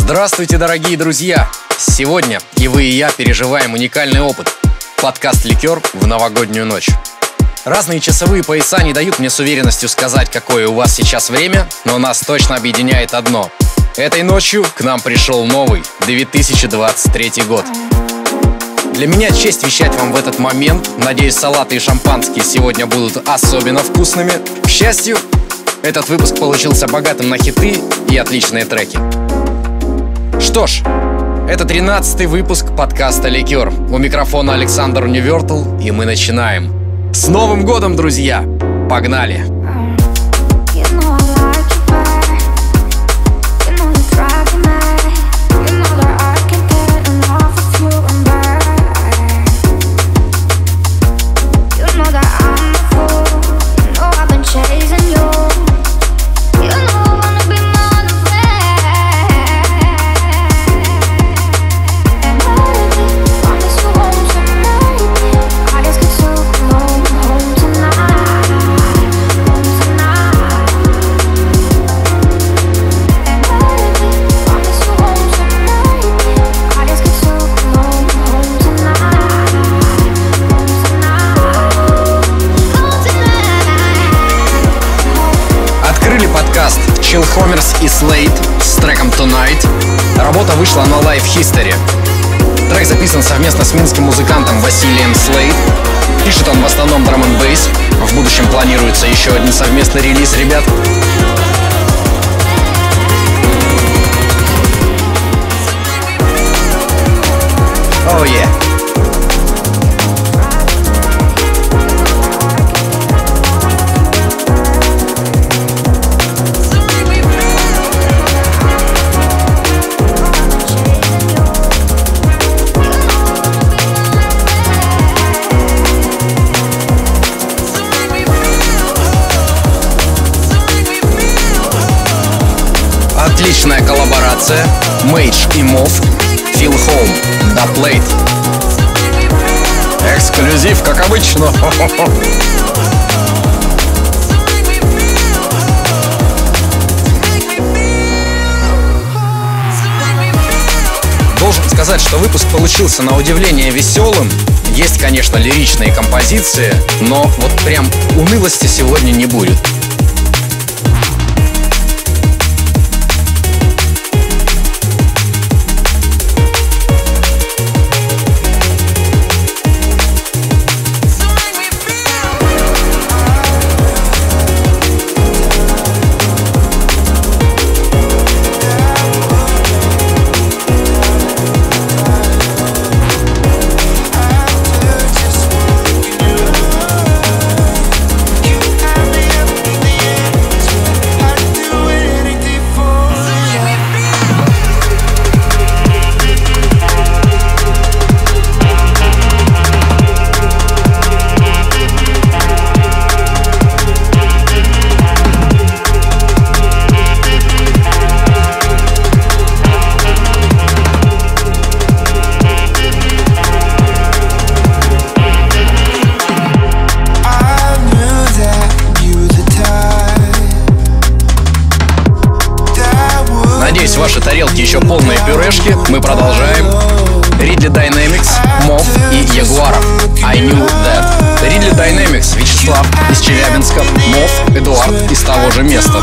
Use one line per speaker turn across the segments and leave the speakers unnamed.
Здравствуйте, дорогие друзья! Сегодня и вы, и я переживаем уникальный опыт. Подкаст «Ликер» в новогоднюю ночь. Разные часовые пояса не дают мне с уверенностью сказать, какое у вас сейчас время, но нас точно объединяет одно. Этой ночью к нам пришел новый 2023 год. Для меня честь вещать вам в этот момент. Надеюсь, салаты и шампанские сегодня будут особенно вкусными. К счастью, этот выпуск получился богатым на хиты и отличные треки. Что ж, это 13-й выпуск подкаста «Ликер». У микрофона Александр Ньювертл, и мы начинаем. С Новым годом, друзья! Погнали! Chill Homers и Slade с треком Tonight. Работа вышла на Live History. Трек записан совместно с минским музыкантом Василием Slade. Пишет он в основном драм н бейс. В будущем планируется еще один совместный релиз, ребят. Oh yeah. Отличная коллаборация. Мейдж и Мов. Feel Home. Da Plate. Эксклюзив, как обычно. Должен сказать, что выпуск получился на удивление веселым. Есть, конечно, лиричные композиции, но вот прям унылости сегодня не будет. Надеюсь, ваши тарелки еще полные пюрешки. Мы продолжаем. Ridley Dynamics, Мов и Ягуаров. I Knew That. Ridley Dynamics, Вячеслав из Челябинска. Мов, Эдуард из того же места.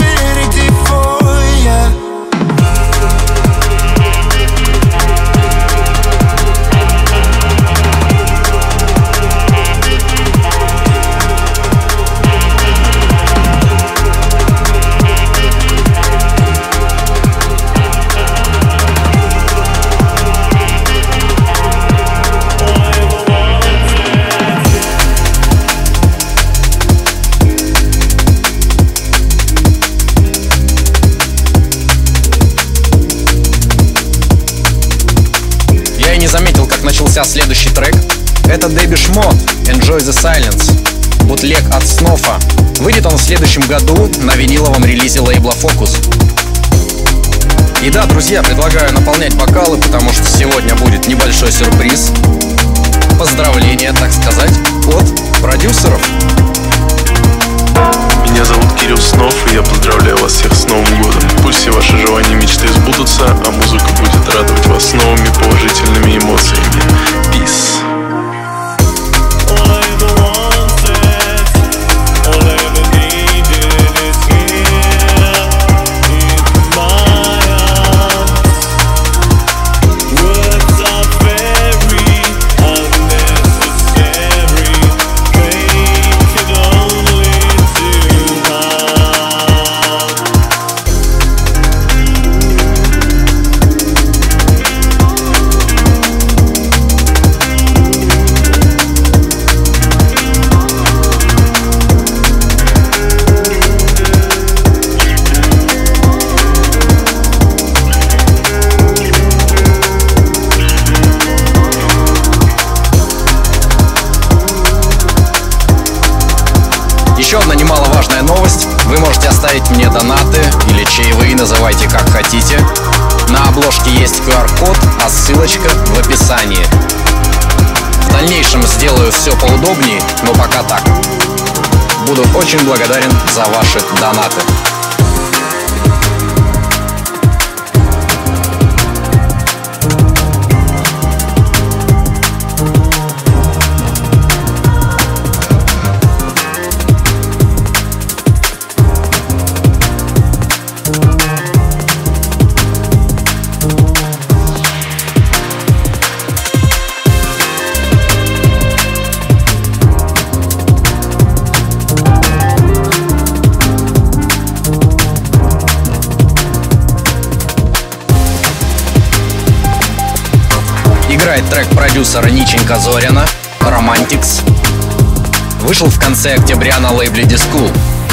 Не заметил, как начался следующий трек. Это Depeche Mode, Enjoy the Silence. Бутлег от Снофа. Выйдет он в следующем году на виниловом релизе лейбла Focus. И да, друзья, предлагаю наполнять бокалы, потому что сегодня будет небольшой сюрприз. Поздравления, так сказать, от продюсеров.
Меня зовут Кирилл Снов, и я поздравляю вас всех с Новым годом. Пусть все ваши желания и мечты сбудутся, а музыку
скинуть мне донаты или чаевые, называйте как хотите. На обложке есть QR-код, а ссылочка в описании. В дальнейшем сделаю все поудобнее, но пока так. Буду очень благодарен за ваши донаты. Играет трек продюсера Ниченька Зорина «Romantics». Вышел в конце октября на лейбле Discool.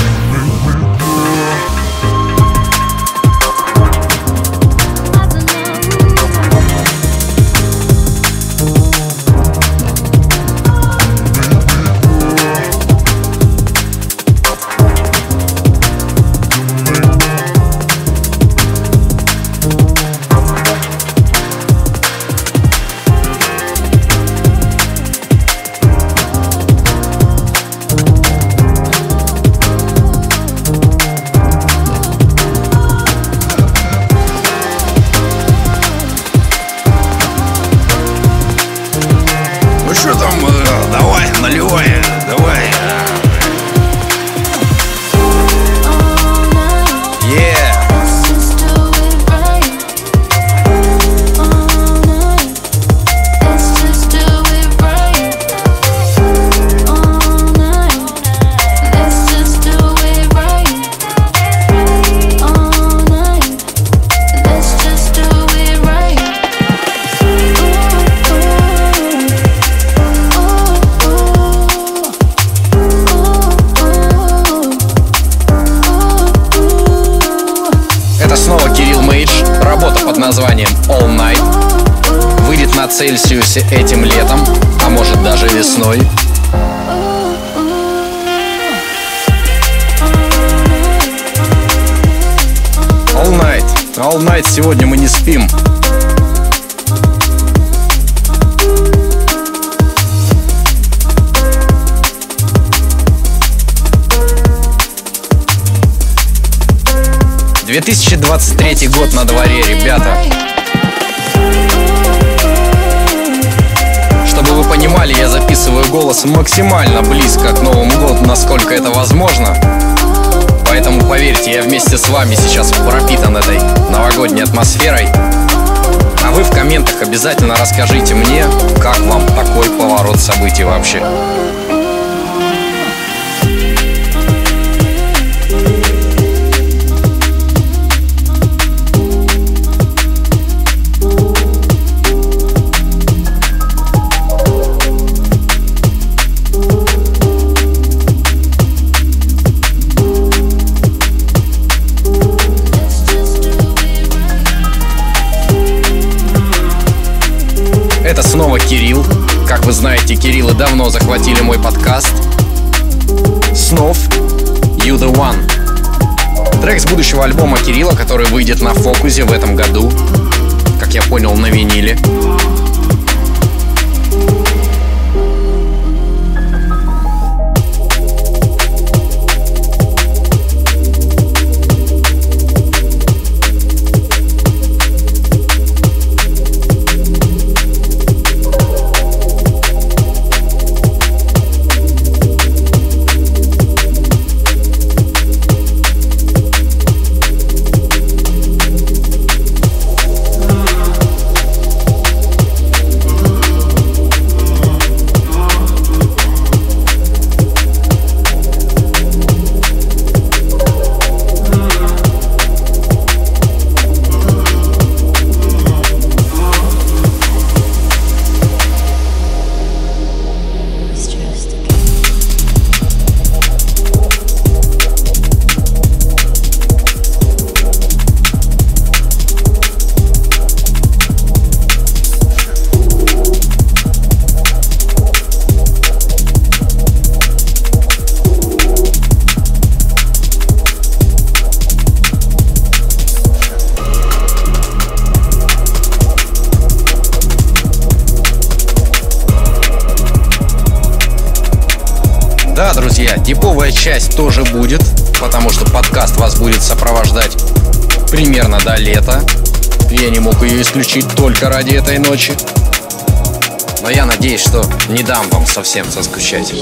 Ну что там, давай, наливай, давай.
Это снова Кирилл Мейдж, работа под названием All Night. Выйдет на Цельсиусе этим летом, а может даже весной. All Night, сегодня мы не спим. — 2023 год на дворе, ребята. Чтобы вы понимали, я записываю голос максимально близко к Новому году, насколько это возможно. Поэтому поверьте, я вместе с вами сейчас пропитан этой новогодней атмосферой. А вы в комментах обязательно расскажите мне, как вам такой поворот событий вообще. Это снова Кирилл. Как вы знаете, Кириллы давно захватили мой подкаст. Снов You The One. Трек с будущего альбома Кирилла, который выйдет на Фокусе в этом году. Как я понял, на виниле. Лайтовая часть тоже будет, потому что подкаст вас будет сопровождать примерно до лета. Я не мог ее исключить только ради этой ночи. Но я надеюсь, что не дам вам совсем заскучать.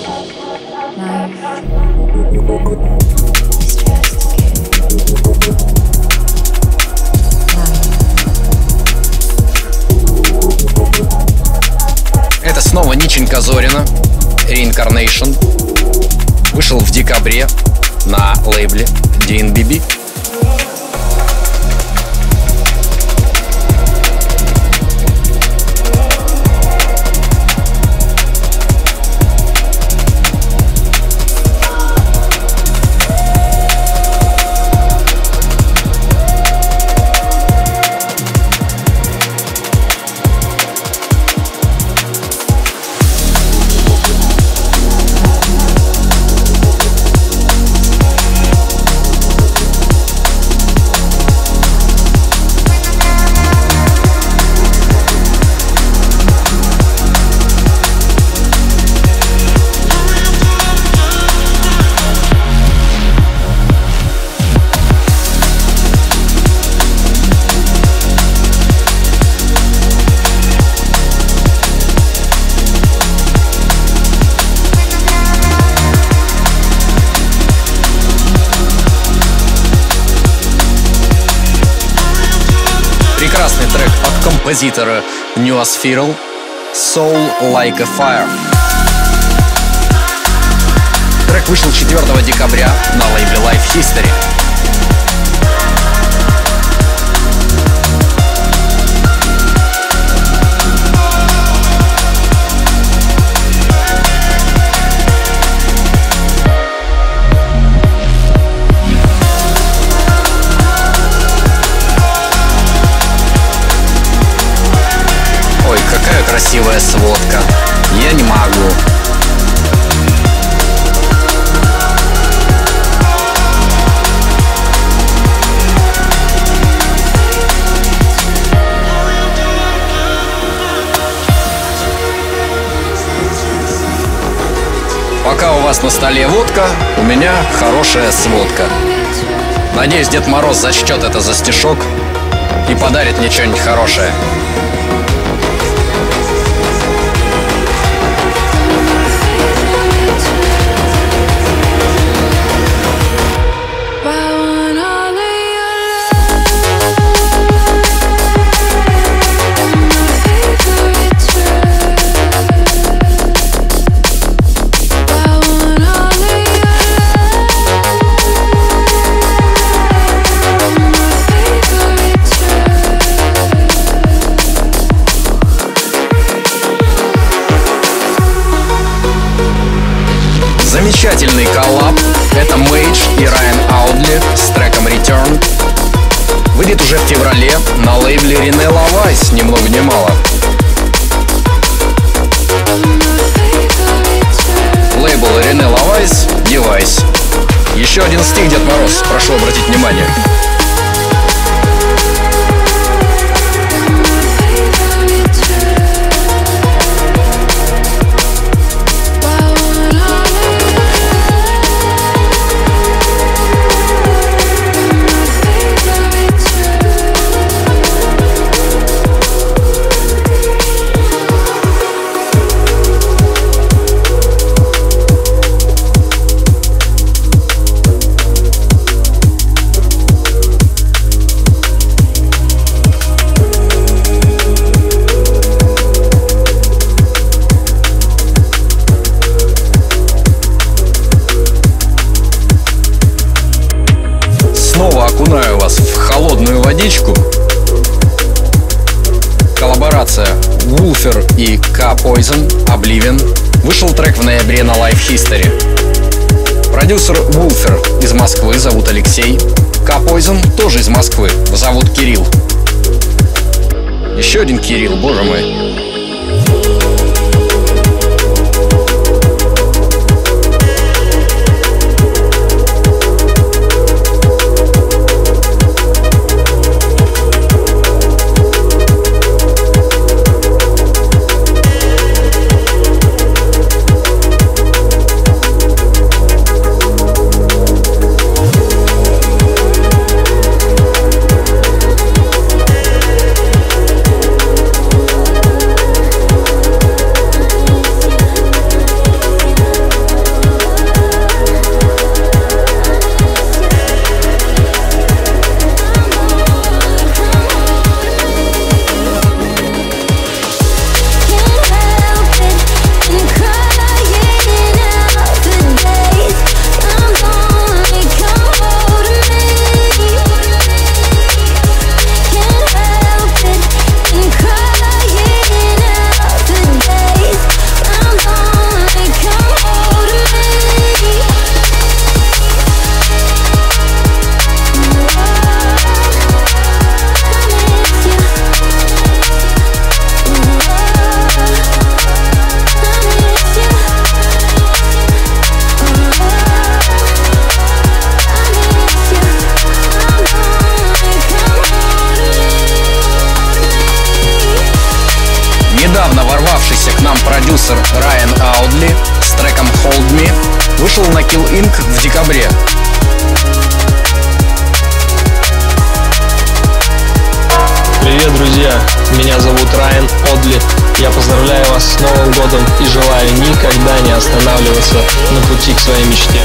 Это снова Ниченька Зорина, Reincarnation. Вышел в декабре на лейбле DNBB. Прекрасный трек от композитора Newspheral Soul Like a Fire. Трек вышел 4 декабря на лейбле Life History. Какая красивая сводка. Я не могу. Пока у вас на столе водка, у меня хорошая сводка. Надеюсь, Дед Мороз зачтет это за стишок и подарит мне что-нибудь хорошее. Замечательный коллаб. Это Мейдж и Райан Аудли с треком Return. Выйдет уже в феврале на лейбле René LaVice, ни много ни мало. Лейбл René LaVice Device. Еще один стих, Дед Мороз, прошу обратить внимание. Окунаю вас в холодную водичку. Коллаборация Wulfer и K-Poison Oblivion. Вышел трек в ноябре на Life History. Продюсер Wulfer из Москвы, зовут Алексей. K-Poison тоже из Москвы, зовут Кирилл. Еще один Кирилл, боже мой. продюсер Райан Аудли с треком Hold Me вышел на Kill Inc. в декабре.
Привет, друзья! Меня зовут Райан Одли. Я поздравляю вас с Новым годом и желаю никогда не останавливаться на пути к своей мечте.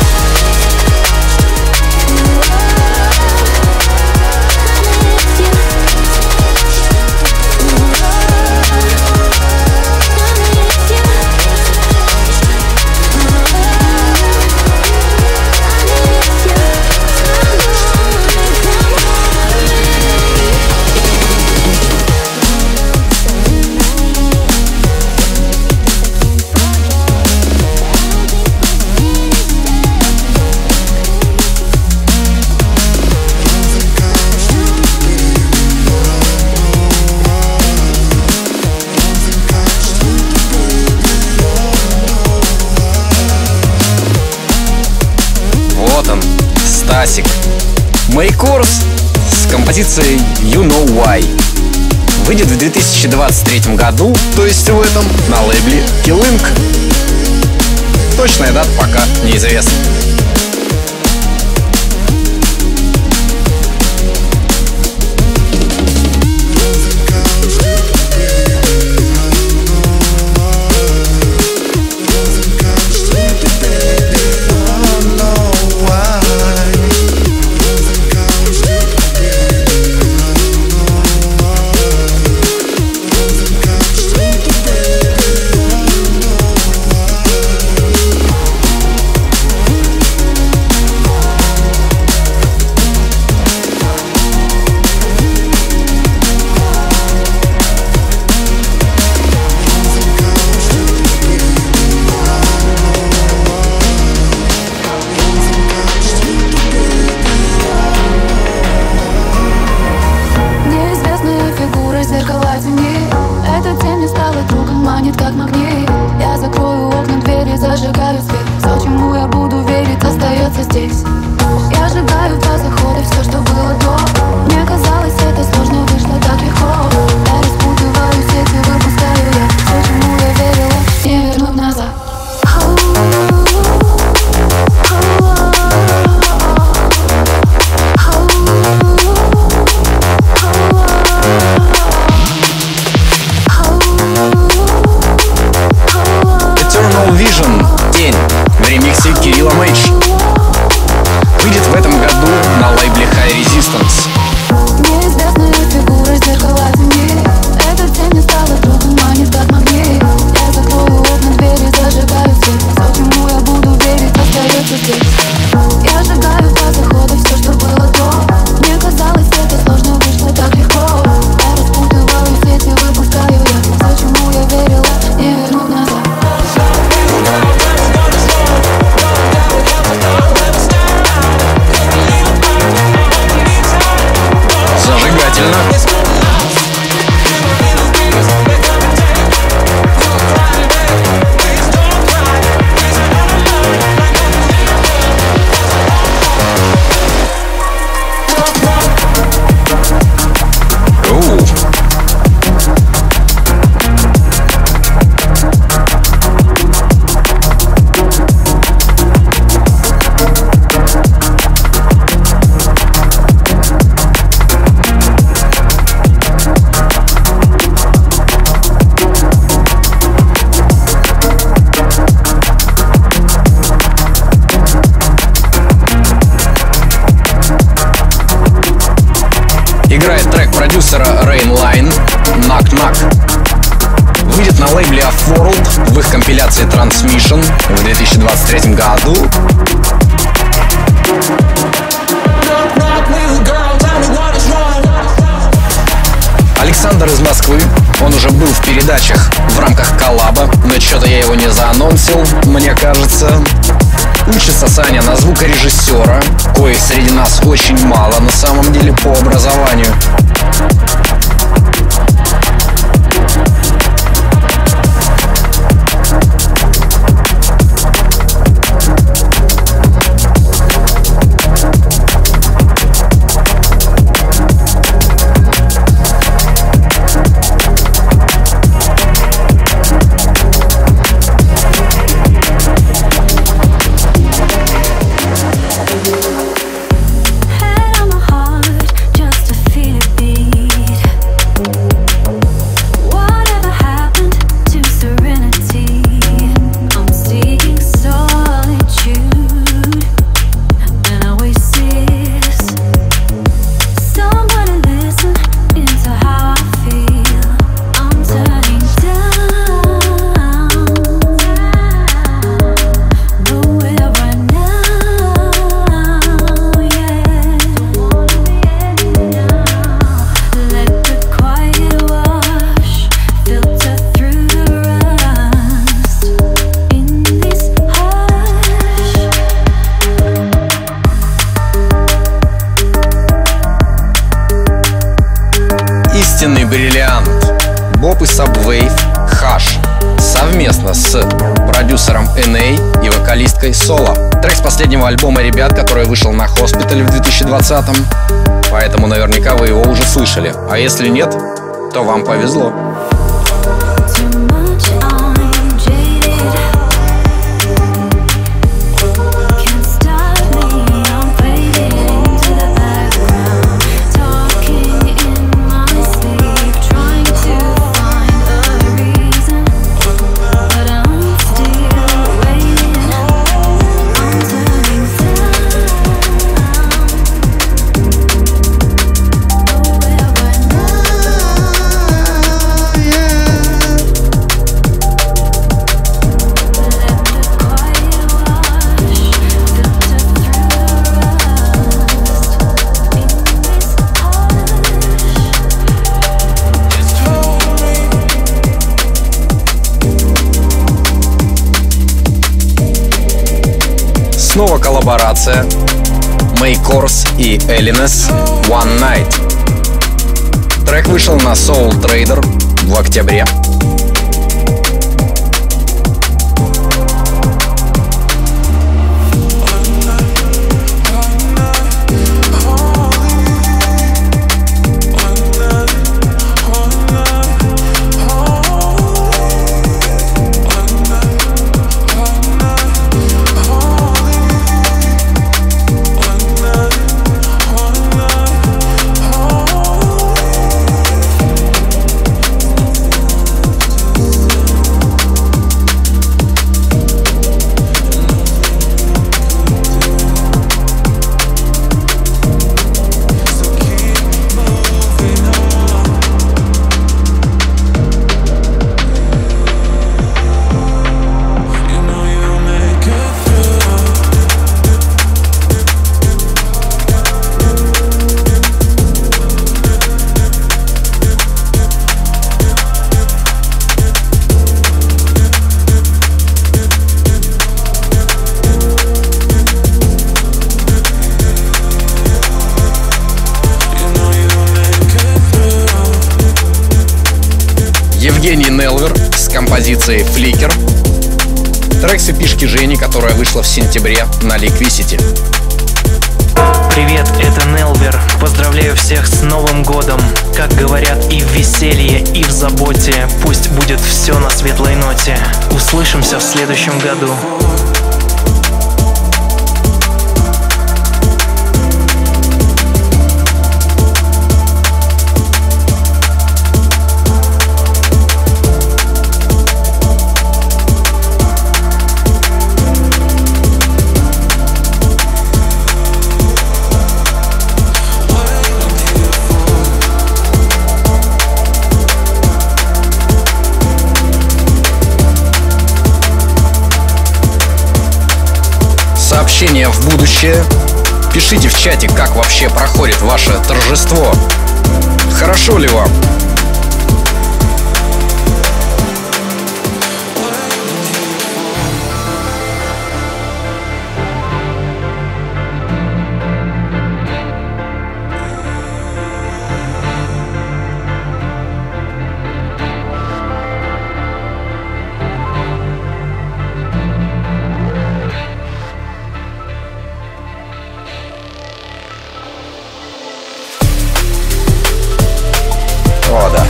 Стасик. Мейкорс с композицией You Know Why выйдет в 2023 году, то есть в этом, на лейбле Kill Inc. Точная дата пока неизвестна. Выйдет в этом году на лейбле High Resistance.
Неизвестная фигура зеркала тени. Эта тень не стала другом, манит как магнит. Я закрою окна, двери, зажигаю свет. Все, чему я буду верить, остается здесь. Я сжигаю по заходу все, что было до. Мне казалось, это сложно, вышло так легко. Я распутываю сети, выпускаю я. Все, чему я верила, не вернуть назад.
Зажигательно. Играет трек продюсера Rainline Knock Knock. Выйдет на лейбле Offworld в их компиляции Transmission в 2023 году. Александр из Москвы. Он уже был в передачах в рамках коллаба, но что-то я его не заанонсил, мне кажется. Учится Саня на звукорежиссера, коих среди нас очень мало на самом деле по образованию. истинный бриллиант. Боб и Subwave Hush совместно с продюсером NA и вокалисткой Соло. Трек с последнего альбома ребят, который вышел на Hospital в 2020-м. Поэтому наверняка вы его уже слышали. А если нет, то вам повезло. Снова коллаборация May Kors и Elines One Night. Трек вышел на Soul Trader в октябре. Евгений Нелвер с композицией Flicker. Трек с эпишки Жени, которая вышла в сентябре на Liquicity.
Привет, это Нелвер. Поздравляю всех с Новым годом. Как говорят, и в веселье, и в заботе. Пусть будет все на светлой ноте. Услышимся в следующем году.
Сообщения в будущее. Пишите в чате, как вообще проходит ваше торжество. Хорошо ли вам? О, да.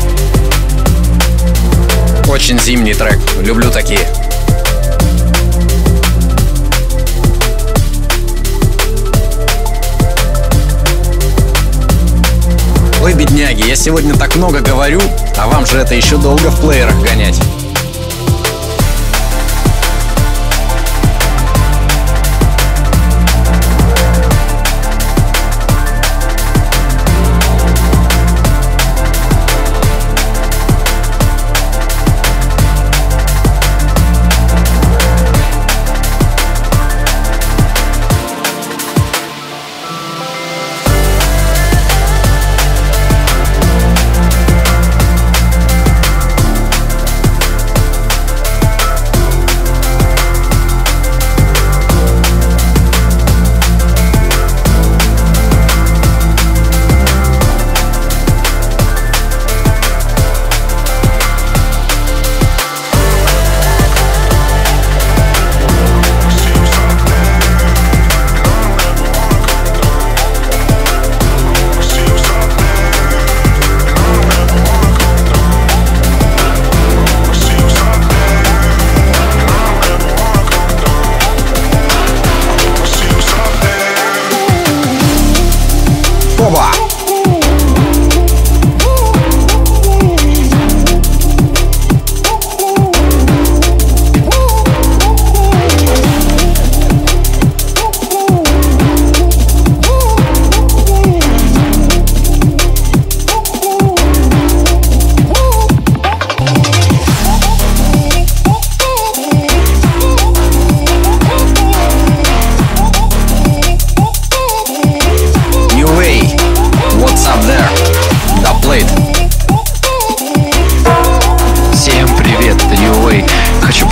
Очень зимний трек. Люблю такие. Ой, бедняги, я сегодня так много говорю, а вам же это еще долго в плеерах гонять.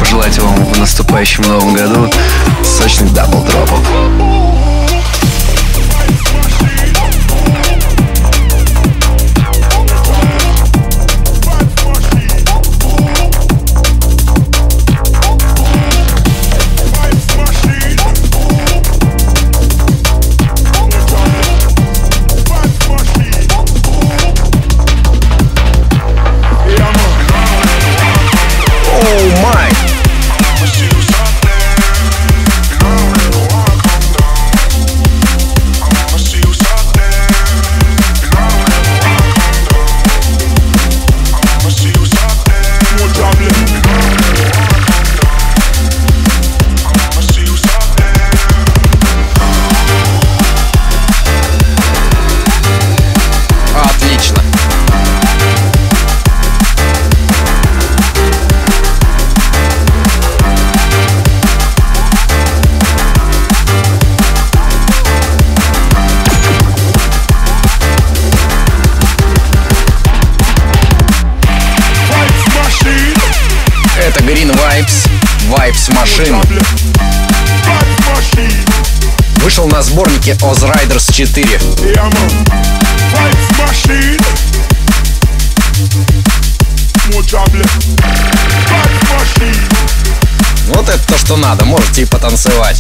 пожелать вам в наступающем новом году сочных дабл-дропов.
Vibes Machine вышел на сборнике Oz Riders 4. Вот это то, что надо, можете и потанцевать.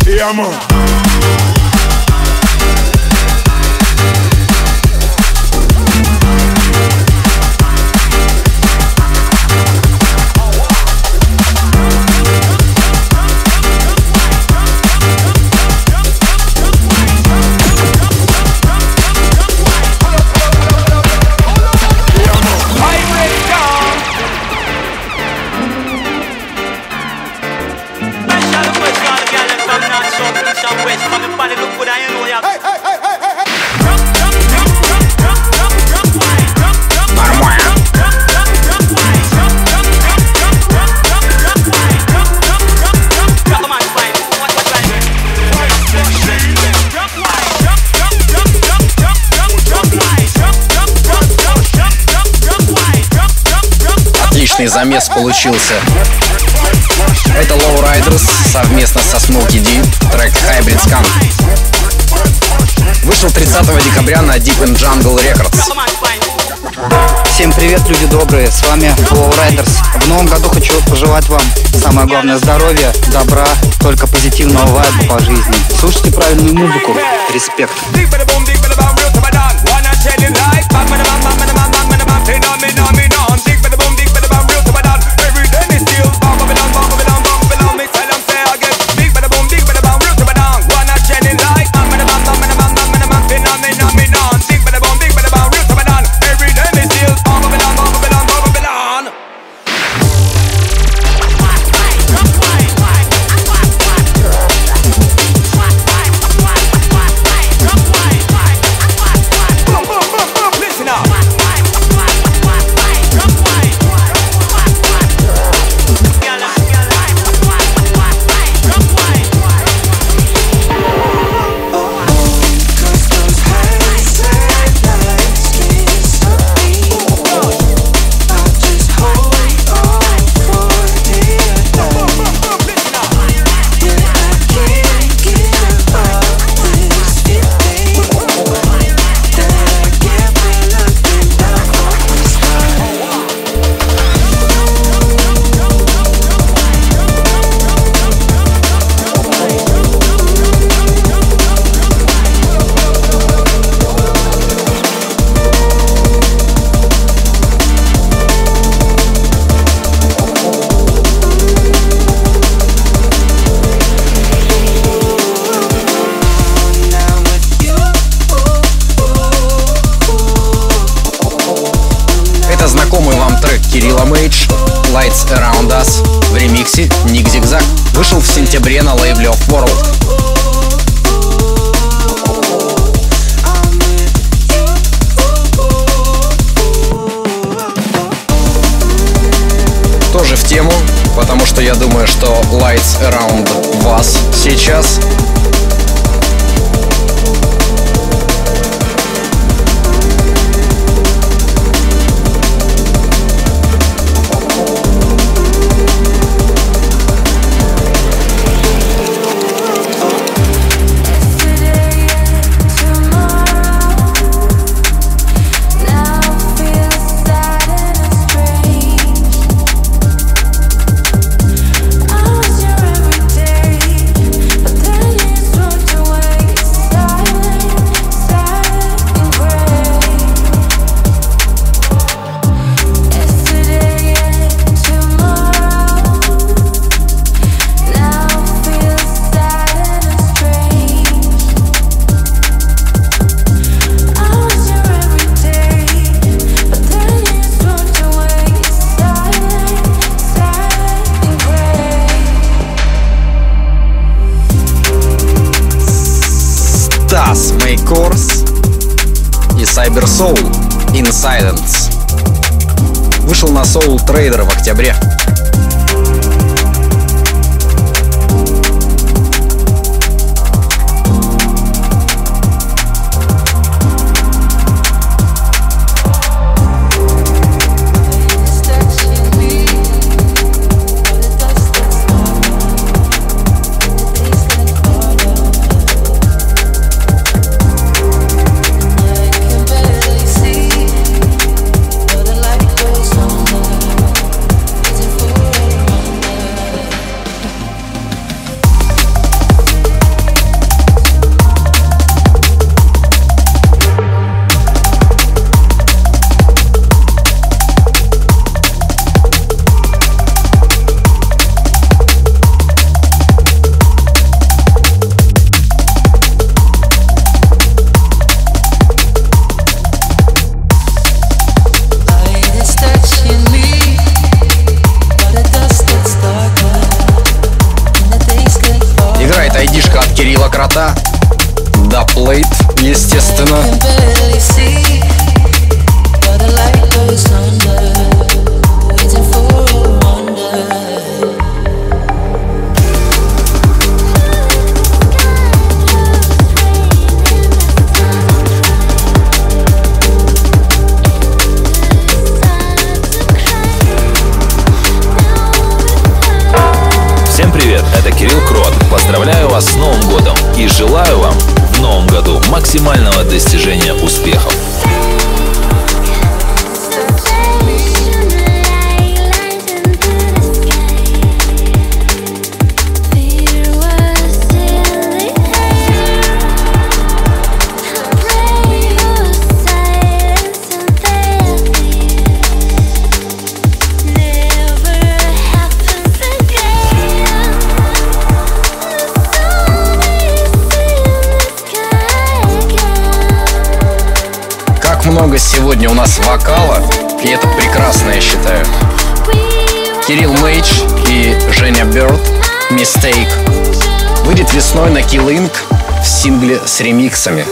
Отличный замес получился. Это Low Riders совместно со Smokey D, трек Hybrid Skunk. Вышел 30 декабря на Deep in Jungle Records.
Всем привет, люди добрые, с вами Low Riders. В новом году хочу пожелать вам самое главное здоровья, добра, только позитивного вайба по жизни. Слушайте правильную музыку, респект.
Знакомый вам трек Кирилла Мейдж Lights Around Us в ремиксе Ник Зигзаг вышел в сентябре на лейбле Off World. Тоже в тему, потому что я думаю, что Lights Around вас сейчас Super Soul In Silence. Вышел на Soul Trader в октябре. Кирилла Крота, The Plate, естественно.
Всем привет, это Кирилл Крот. Поздравляю вас с Новым годом и желаю вам в Новом году максимального достижения успехов.
Много сегодня у нас вокала, и это прекрасно, я считаю. Кирилл Мейдж и Женя Бёрд Mistake выйдет весной на Kill Inc. в сингле с ремиксами.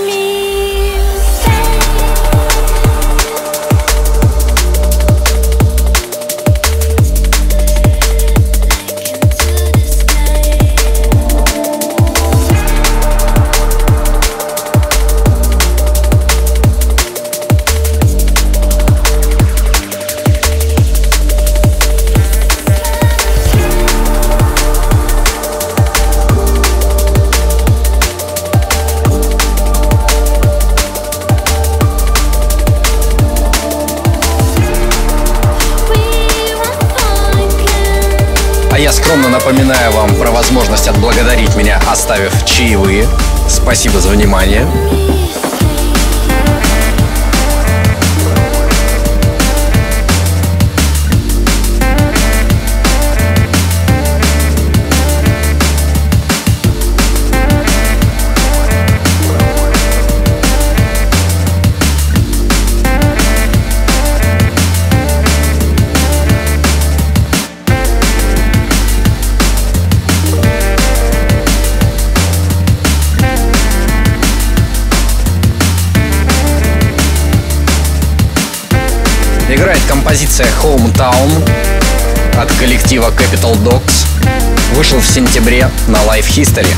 Я скромно напоминаю вам про возможность отблагодарить меня, оставив чаевые. Спасибо за внимание. Играет композиция Hometown от коллектива Capital Dogs. Вышел в сентябре на Life History.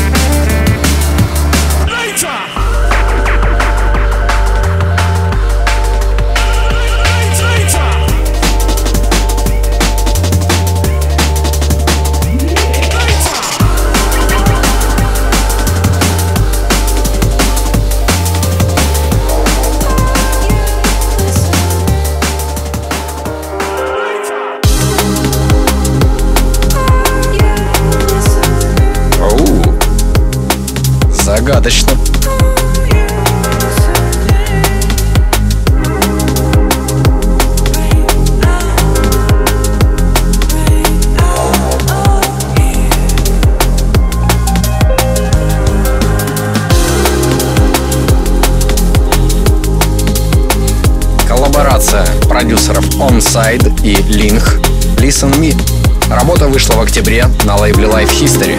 Загадочно. Коллаборация продюсеров Onside и Link Listen Me. Работа вышла в октябре на лейбле Life History.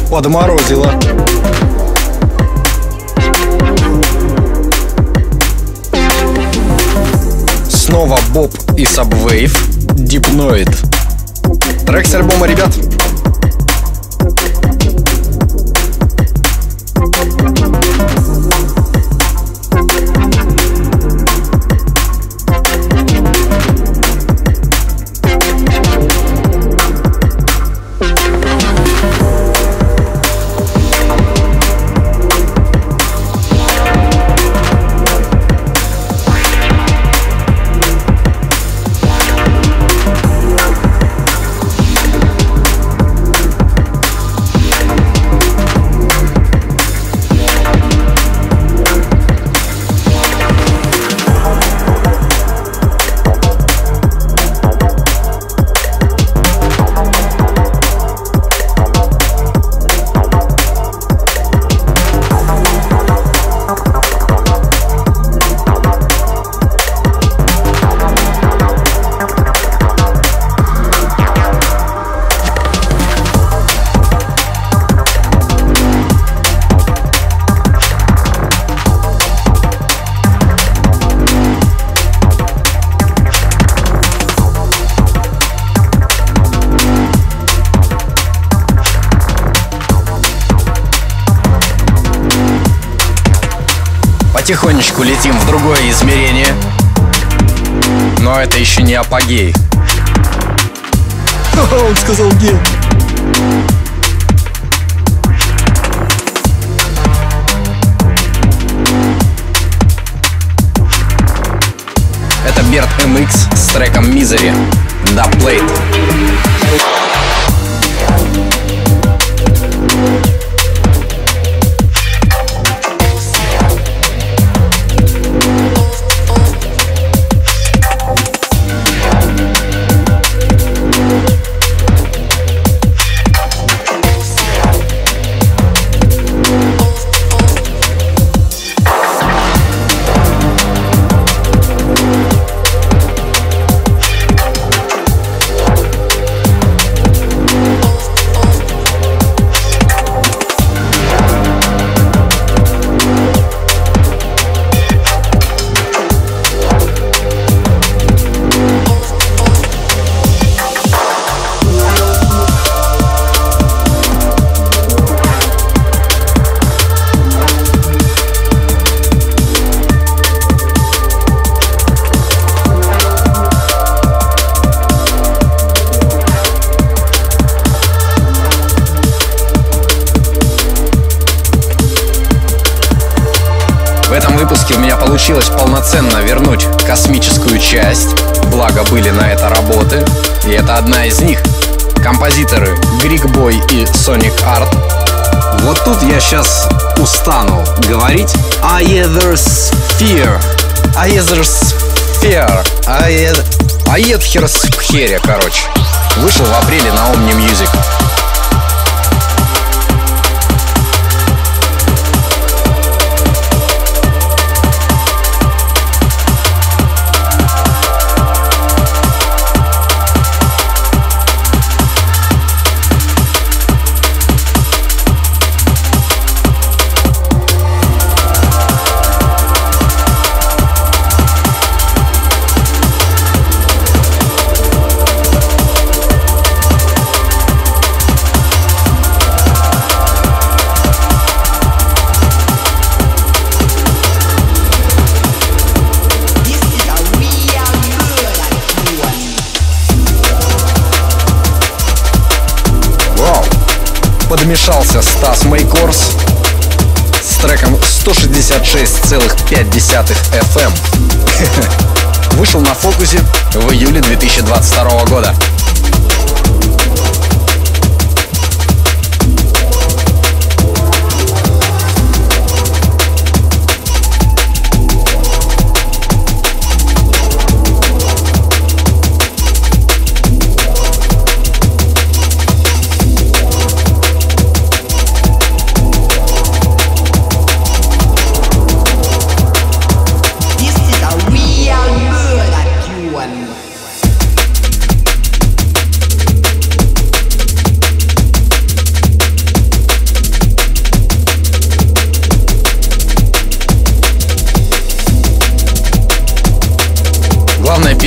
подморозило. Снова Боб и Subwave, Dipnoid. Трек с альбома, ребят. Потихонечку летим в другое измерение. Но это еще не апогей. Он сказал где? Это Берт MX с треком Misery, Da Plate. В этом выпуске у меня получилось полноценно вернуть космическую часть, благо были на это работы, и это одна из них. Композиторы Григбой и Sonic Art. Вот тут я сейчас устану говорить Aethersphere, короче. Вышел в апреле на Omni Music. Подмешался Стас Мейкорс с треком 166,5 FM. Вышел на Фокусе в июле 2022 года.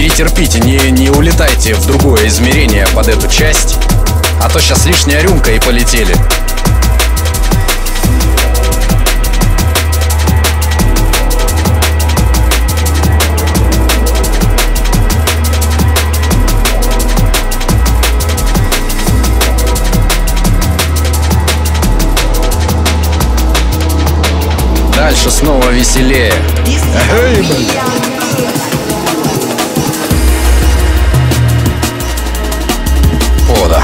терпите, не улетайте в другое измерение под эту часть, а то сейчас лишняя рюмка и полетели. Дальше снова веселее. О, да.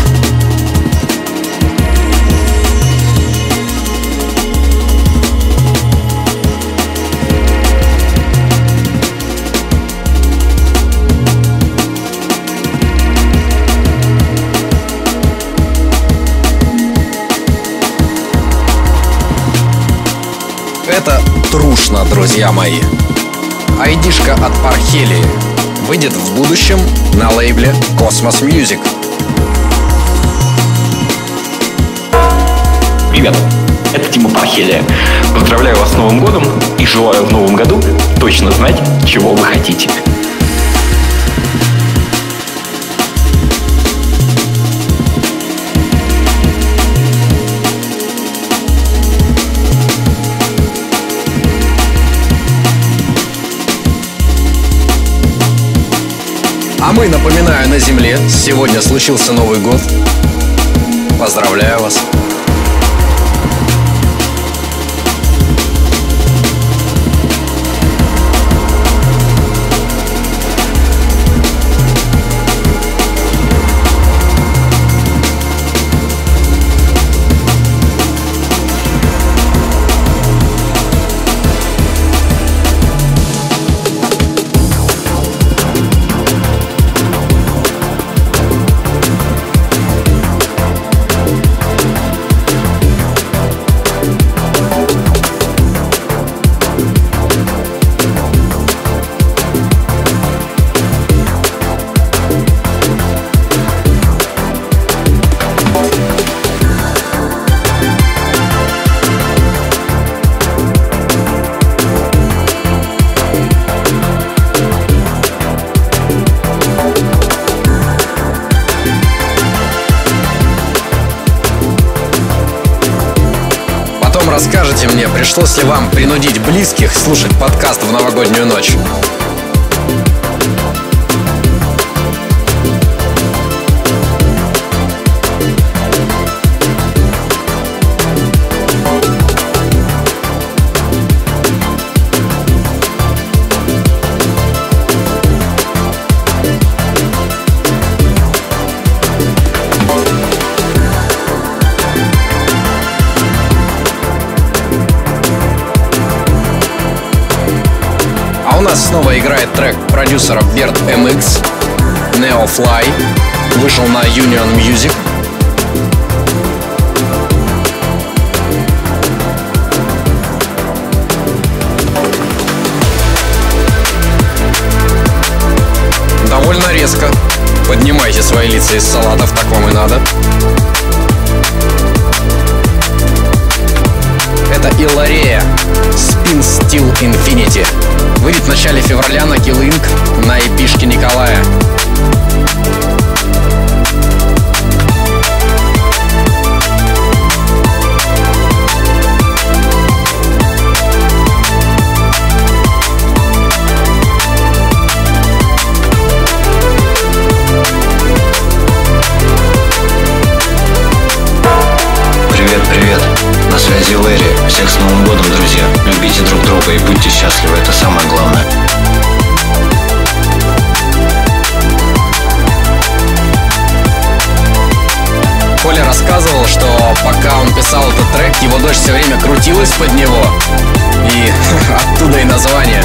Это трушно, друзья мои. Айдишка от Архелии выйдет в будущем на лейбле Cosmos Music.
Ребята, это Тима Пархелия. Поздравляю вас с Новым годом и желаю в Новом году точно знать, чего вы хотите.
А мы, напоминаю, на Земле сегодня случился Новый год. Поздравляю вас. Расскажите мне, пришлось ли вам принудить близких слушать подкаст в новогоднюю ночь? У нас снова играет трек продюсера Bert MX Neo Fly. Вышел на Union Music. Довольно резко. Поднимайте свои лица из салатов, так вам и надо. Это Илларея Spin Steel Infinity. Выйдет в начале февраля на Kill Inc. на эпишке Николая.
Привет, на связи Лэри. Всех с Новым годом, друзья. Любите друг друга и будьте счастливы, это самое главное.
Коля рассказывал, что пока он писал этот трек, его дочь все время крутилась под него. И оттуда и название.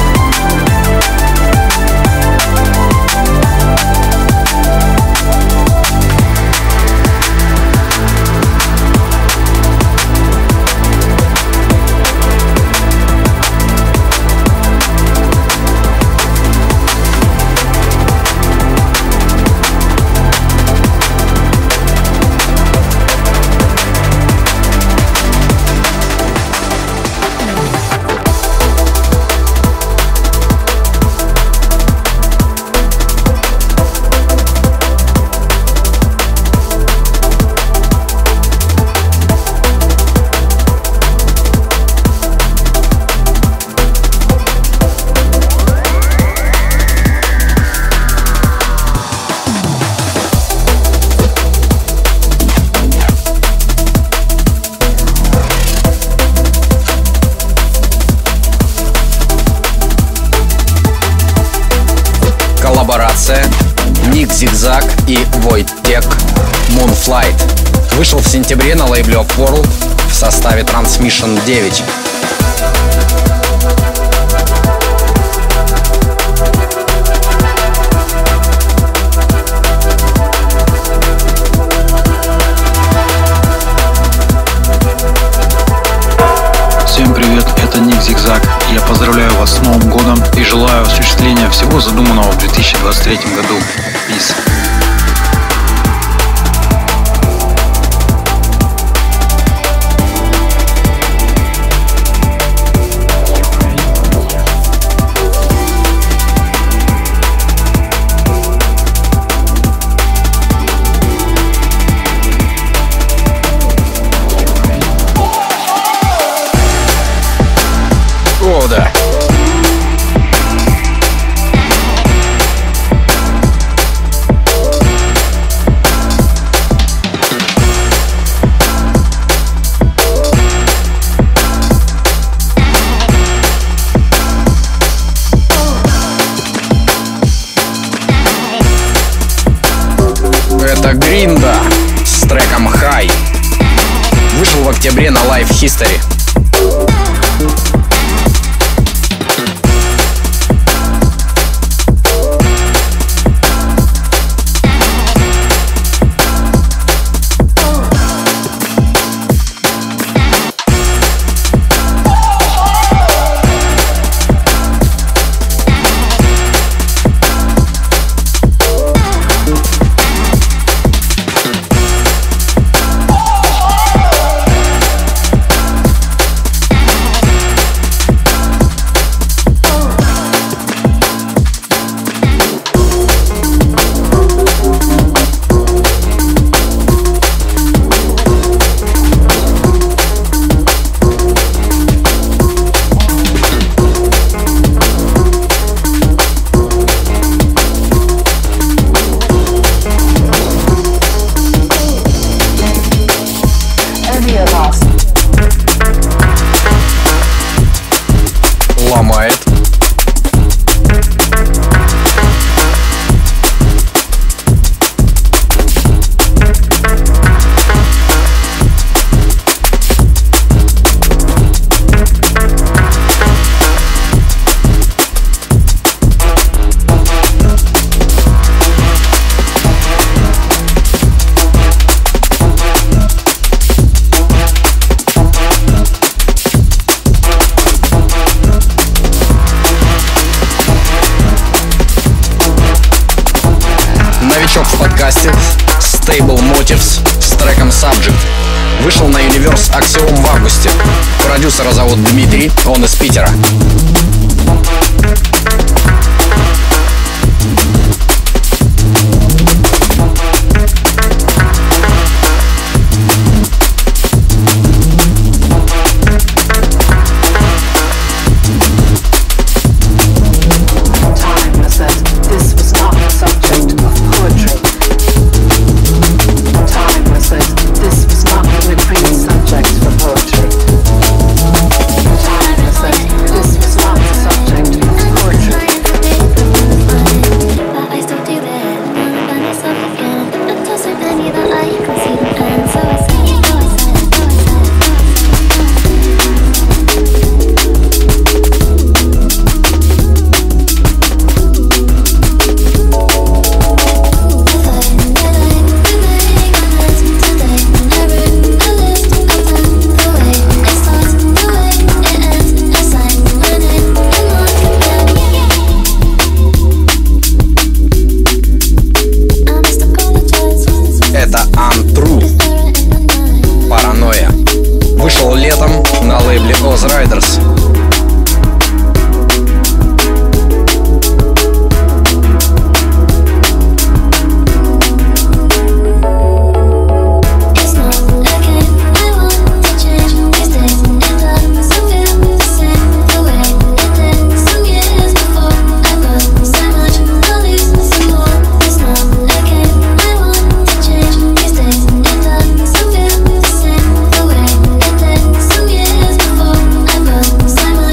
Ник Зигзаг и Войтек Moonflight. Вышел в сентябре на лейбле Of World в составе Transmission 9.
Всем привет, это Ник Зигзаг. Я поздравляю вас с Новым годом и желаю осуществления всего задуманного в 2023 году. Peace.
О, да. Это Гринда с треком High. Вышел в октябре на Live History. Ломает. Новичок в подкасте Stable Motives с треком Subject. Вышел на Universe Axiom в августе. Продюсера зовут Дмитрий, он из Питера. Это Untrue. Паранойя. Вышел летом на лейбле Oz Riders.
Summer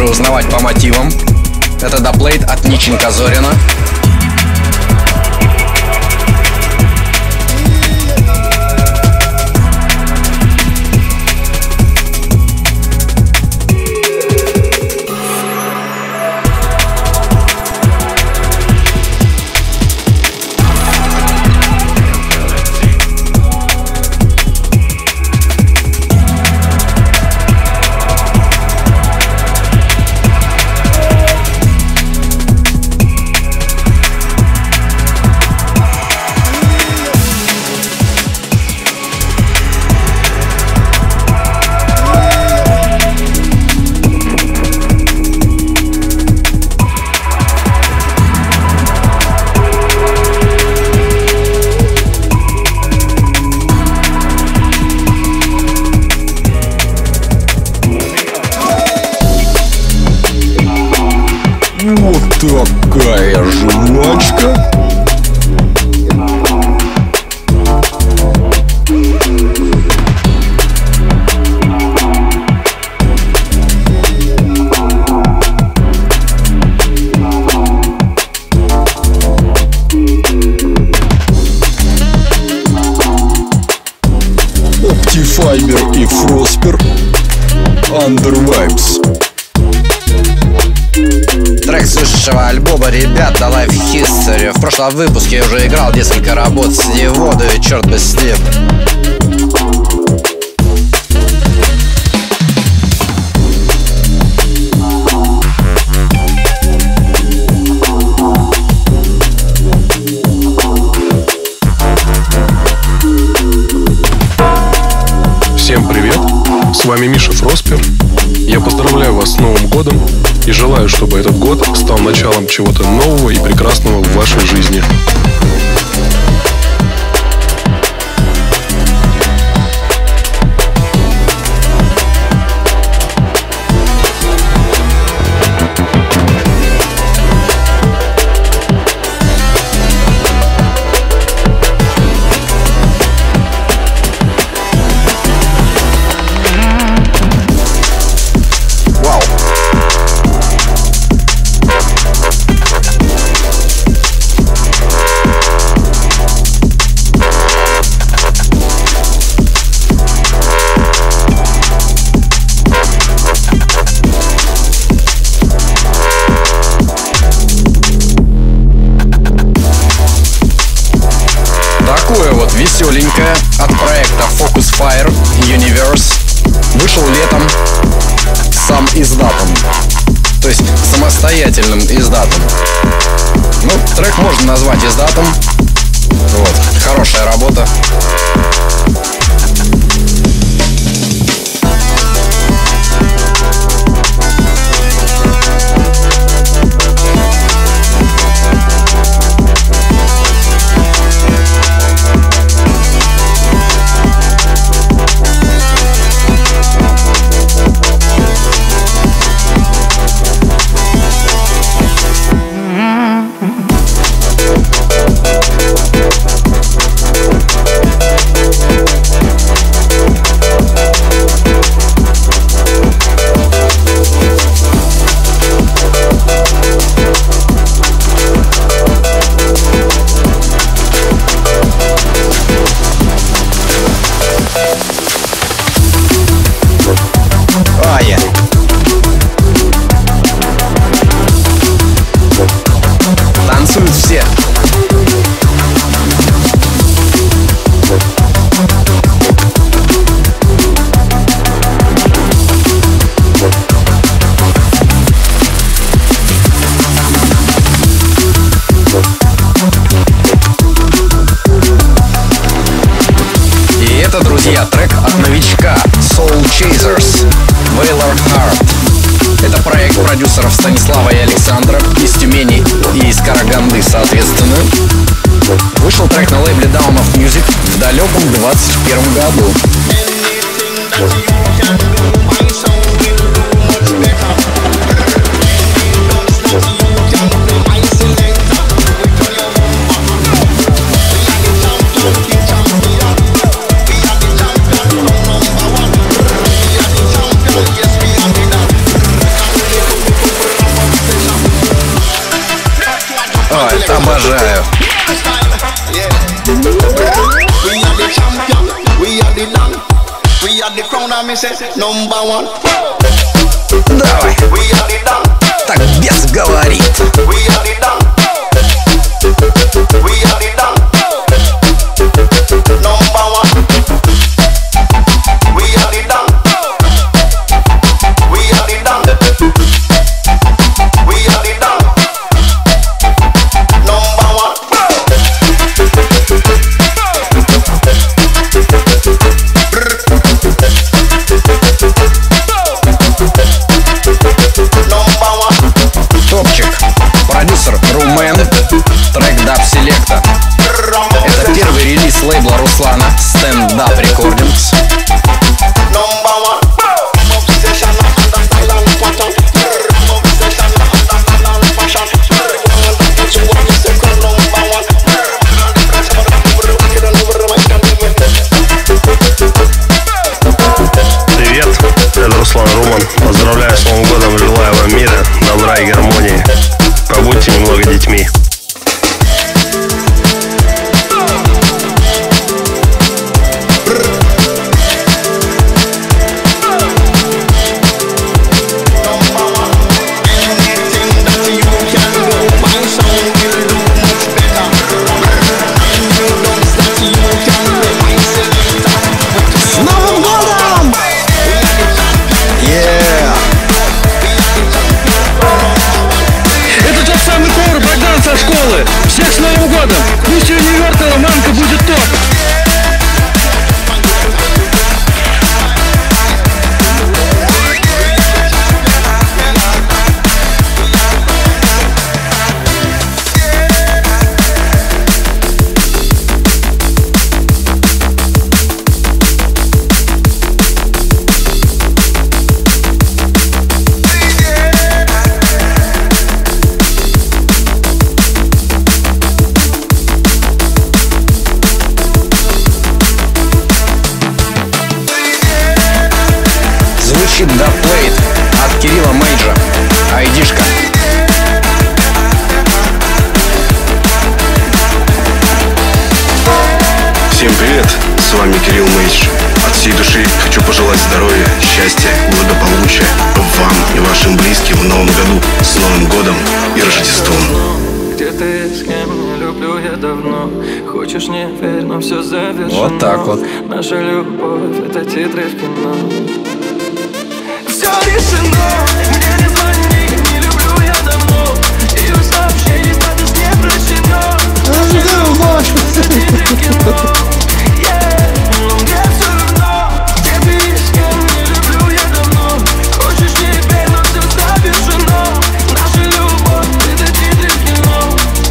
узнавать по мотивам. Это Доплейт от Ниченко Зорина.
Вот такая жвачка. Optifiber и Frosper. Under Vibes.
Трек с высшего альбома ребят The Life History. В прошлом выпуске я уже играл несколько работ с него, да и черт бы с ним.
Всем привет, с вами Миша Фроспер. Я поздравляю вас с Новым годом и желаю, чтобы этот год стал началом чего-то нового и прекрасного в вашей жизни.
Такое вот веселенькое от проекта Focus Fire Universe. Вышел летом сам издатом, то есть самостоятельным издатом. Ну, трек можно назвать издатом. Вот, хорошая работа. Танцуют все. И это, друзья, трек от новичка Soul Chasers Valor Heart. Это проект продюсеров Станислава и Александра из Тюмени и из Караганды, соответственно. Вышел трек на лейбле Down of Music в далеком 21 году. Давай. Так бес говорит. Топчик. Продюсер Румен. Трек Dub Selecta. Это первый релиз лейбла Руслана Stand Up Recordings.
Привет, это Руслан Руман. Поздравляю с Новым годом, желаю вам мира, добра и гармонии. Побудьте немного детьми.
С Новым годом!
Это тот самый хор Богдан со школы. Всех с Новым годом! Пусть университета мамка будет топ!
Звучит Dubplate от Кирилла Мейджа. Айдишка.
Всем привет, с вами Кирилл Мейдж. От всей души хочу пожелать здоровья, счастья, благополучия вам и вашим близким в новом году. С Новым годом и Рождеством.
Где ты, с кем, не люблю я давно. Хочешь, не верь, но все завершено.
Вот так вот.
Наша любовь — это титры в кино. Все решено, мне не звони, не люблю я давно. И у сообщений статус не прощено. Наша любовь — это титры в кино. Но мне все равно, где ты, с кем, не люблю я давно. Хочешь, не верь, но все завершено. Наша любовь — это титры в кино.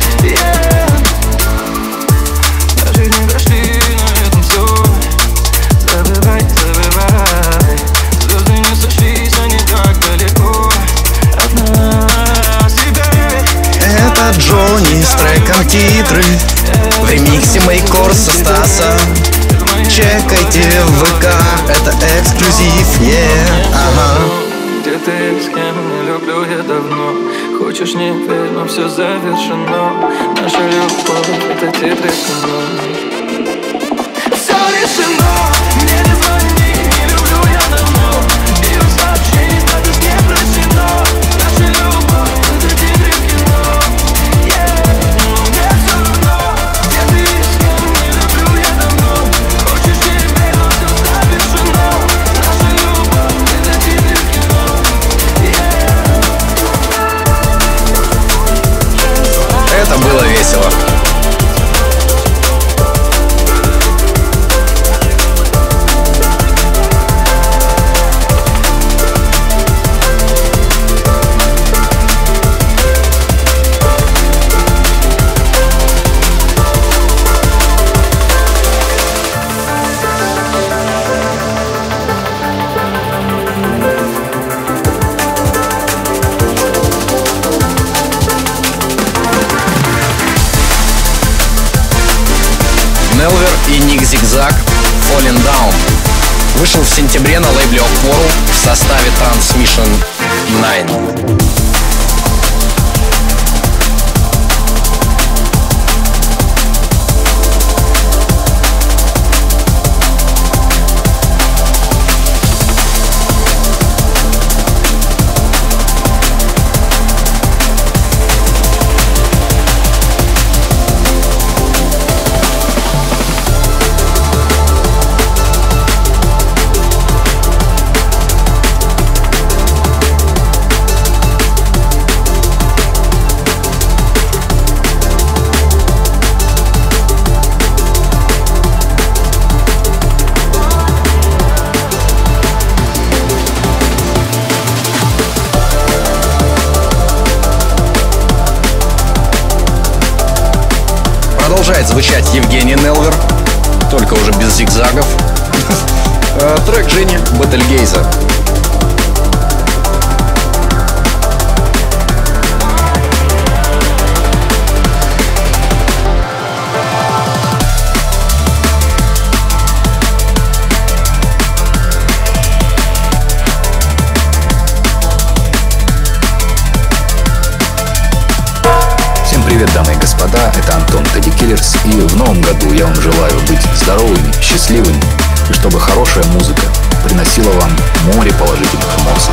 Даже не прошли, на этом все. Забывай, забывай. Звезды не сошлись, они так далеко от нас.
Это Джонни с треком «Титры» в ремиксе Мейкорса Стаса. Чекайте в ВК, это эксклюзив, ага.
Где ты, с кем, не люблю я давно. Хочешь, не верь, но все завершено. Наша любовь — это титры кино. Все решено, мне не звони, не люблю я давно. И у сообщений статус не прощено. Наша любовь — это титры кино. Но мне все равно, где ты, с кем, не люблю я давно. Хочешь, не верь, но все завершено. Наша любовь — это титры кино.
Это было весело. Нелвер и Ник Зигзаг Falling Down вышел в сентябре на лейбле Off-World в составе Transmission 9. Продолжает звучать Евгений Нелвер, только уже без зигзагов. Трек Жени Бетельгейза.
Привет, дамы и господа, это Антон Teddy Killers, и в новом году я вам желаю быть здоровыми, счастливыми, и чтобы хорошая музыка приносила вам море положительных эмоций.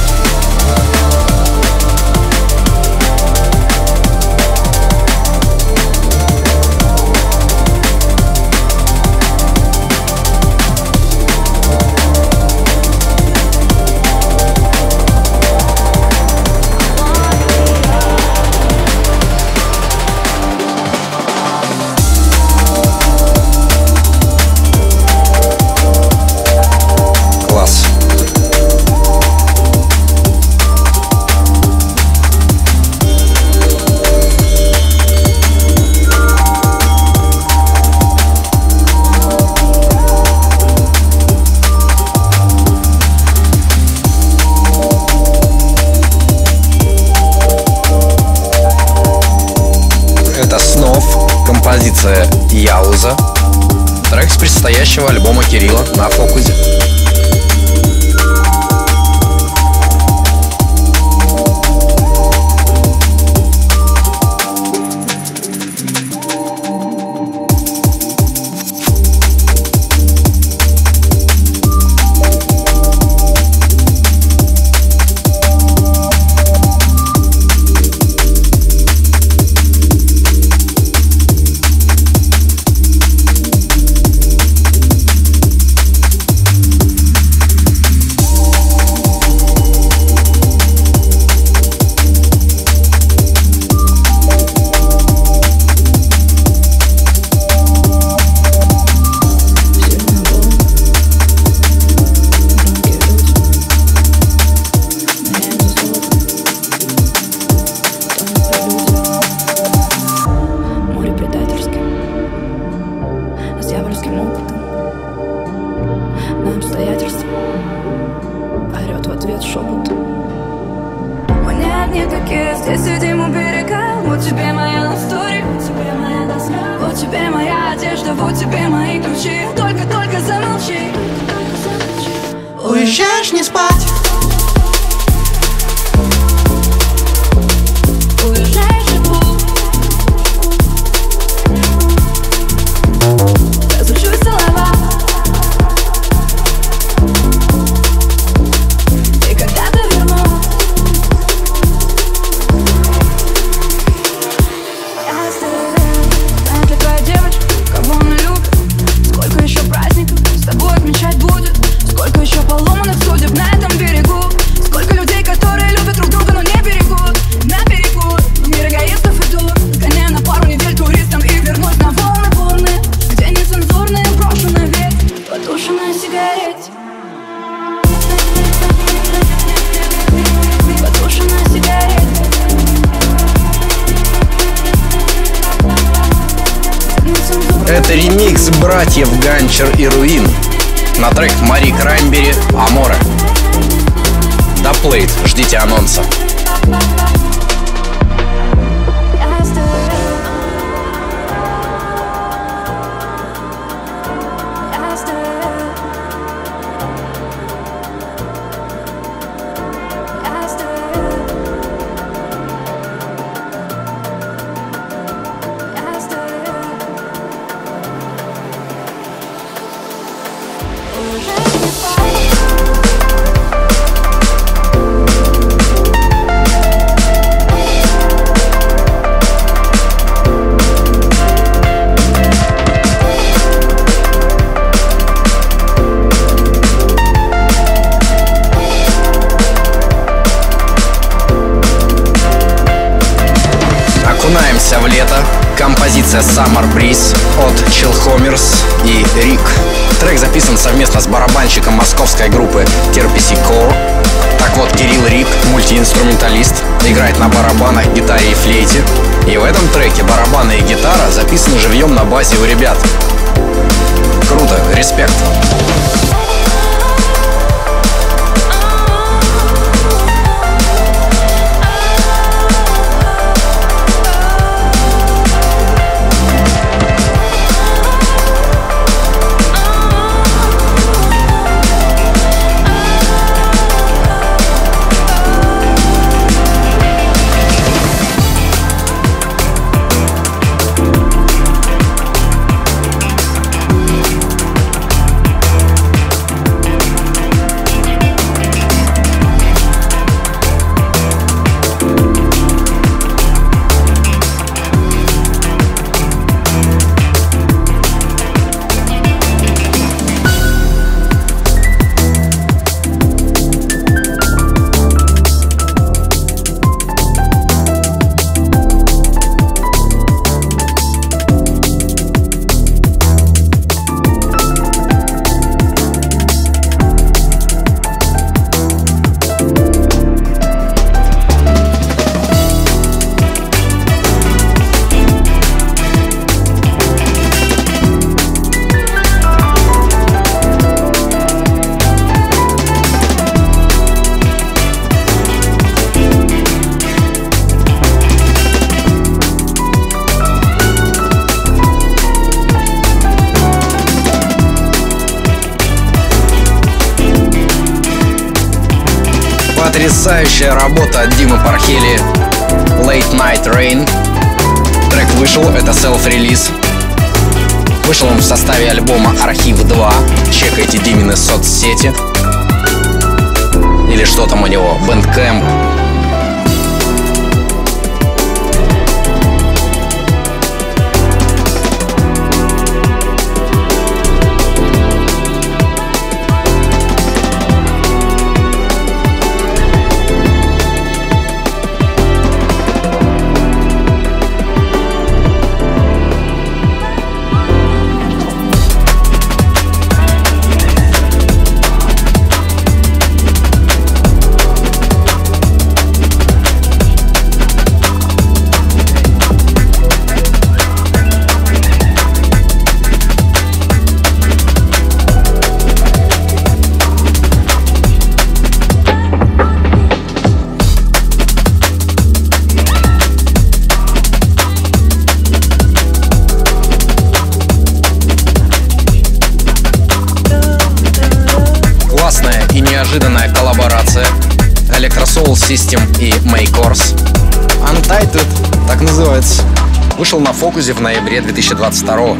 Композиция Яуза, трек с предстоящего альбома Кирилла на Фокусе.
Уезжаешь не спать. Уезжаешь живу. Разучу слова. И когда-то вернусь. Я стою, знает ли твоя девочка, кого она любит? Сколько еще праздников с тобой отмечать будет? Сколько еще поломанных судеб на этом берегу? Сколько людей, которые любят друг друга, но не берегут? Наперекор, в мир эгоистов иду. Сгоняю на пару недель туристом и вернусь на волны бурные, где нецензурные брошены век, потушенная сигарете. Потушенная сигарета.
Это ремикс братьев Ганчер и Руин на трек Мари Краймбери «Аморе». Доплейт, ждите анонса. Summer Breeze от Chill Homers и Рик. Трек записан совместно с барабанщиком московской группы TRPC Core. Так вот, Кирилл Рик, мультиинструменталист, играет на барабанах, гитаре и флейте. И в этом треке барабаны и гитара записаны живьем на басе у ребят. Круто, респект. Потрясающая работа от Димы Пархели. Late Night Rain. Трек вышел, это селф-релиз. Вышел он в составе альбома Архив 2. Чекайте Димины соцсети. Или что там у него, Bandcamp. И неожиданная коллаборация Electro-Soul System и Makers. Untitled, так называется. Вышел на Фокусе в ноябре 2022.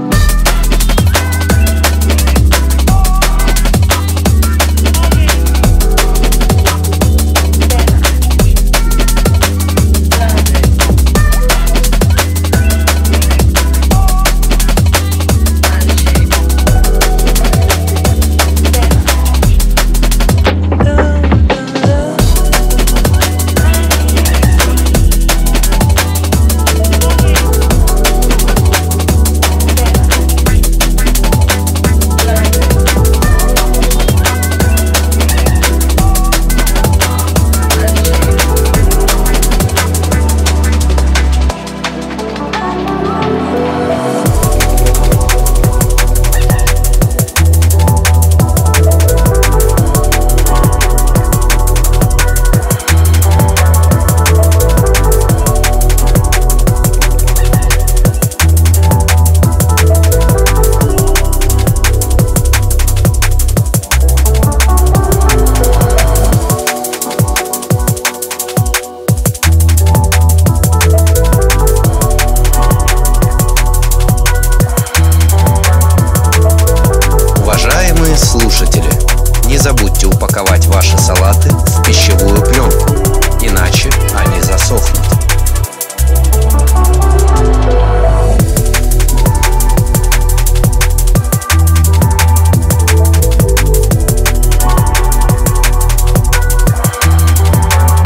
Слушатели, не забудьте упаковать ваши салаты в пищевую пленку, иначе они засохнут.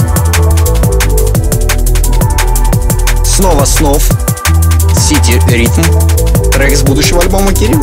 Снова снов, City Rhythm Rhythm, трек с будущего альбома Кирилла.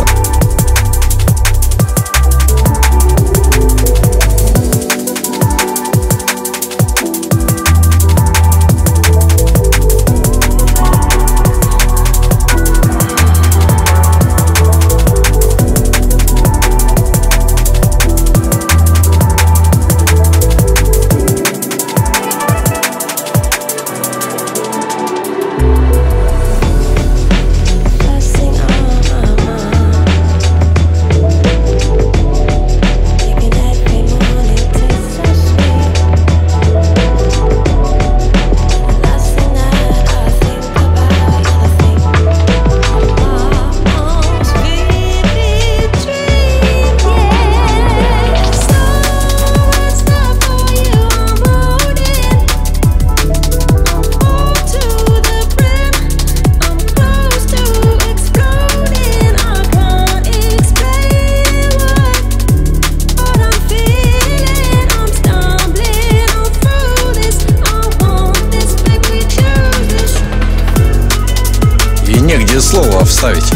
Негде слово вставить.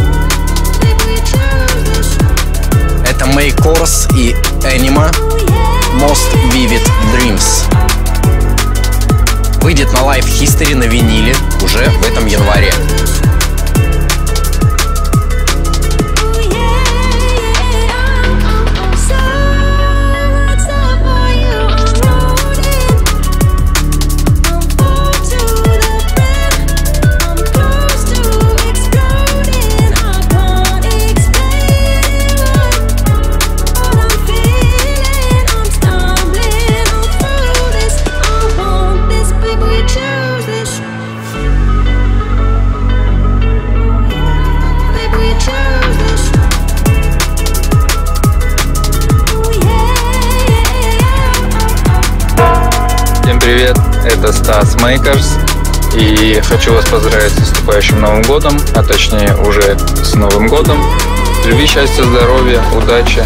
Это May Kors и Anima Most Vivid Dreams. Выйдет на Live History на виниле уже в этом январе.
Привет, это Стас Мейкерс, и хочу вас поздравить с наступающим Новым годом, а точнее уже с Новым годом. Любви, счастья, здоровья, удачи.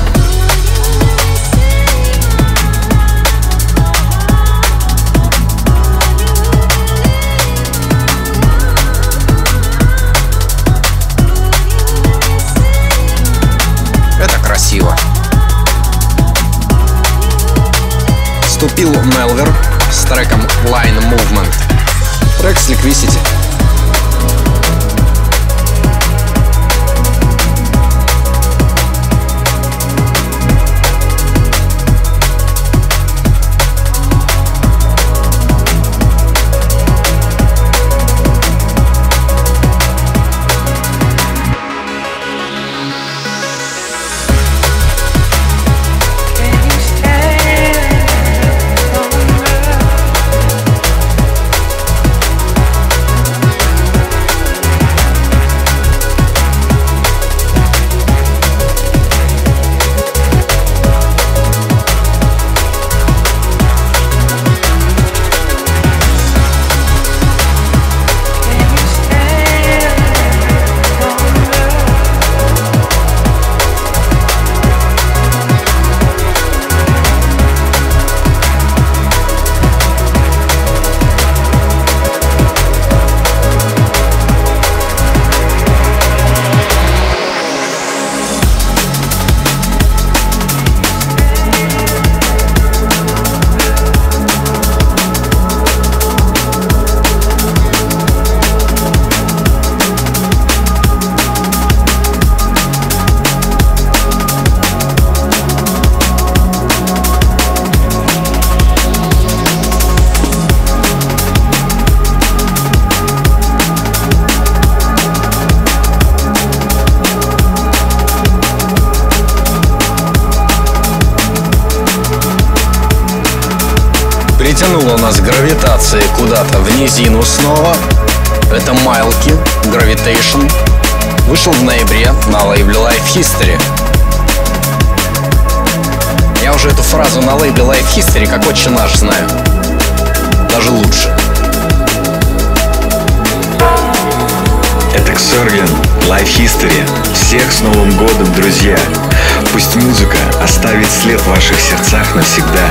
Это красиво. Вступил Melver с треком Line Movement. Трек с Liquicity. Притянула нас гравитация куда-то в низину снова. Это Майлки, Gravitation. Вышел в ноябре на лейбле Live History. Я уже эту фразу на лейбле Live History как отче наш знаю. Даже лучше.
Это Ксорген, Live History. Всех с Новым годом, друзья! Пусть музыка оставит след в ваших сердцах навсегда.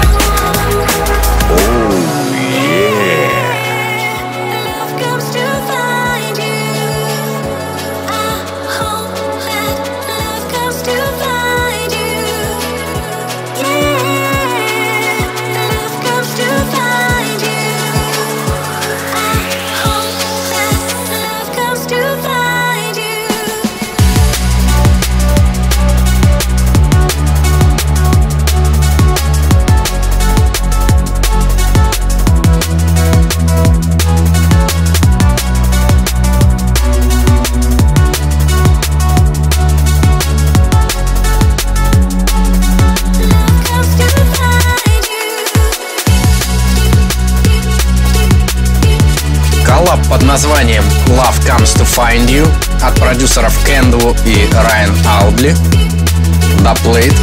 под названием Love Comes to Find You от продюсеров Кенду и Райан Аудли. The Plate.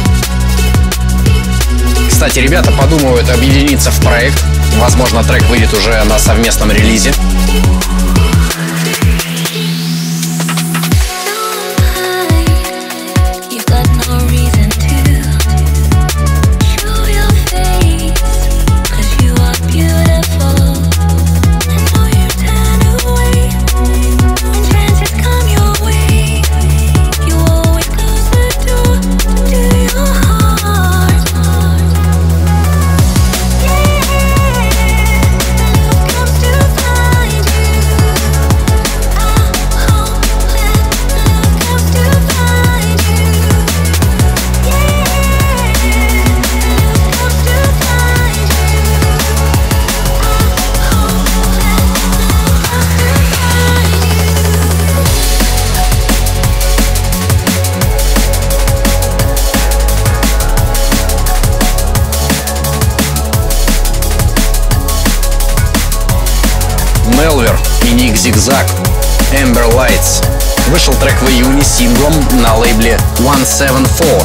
Кстати, ребята подумывают объединиться в проект. Возможно, трек выйдет уже на совместном релизе. Melver и Ник Зигзаг. Amber Lights. Вышел трек в июне синглом на лейбле 174.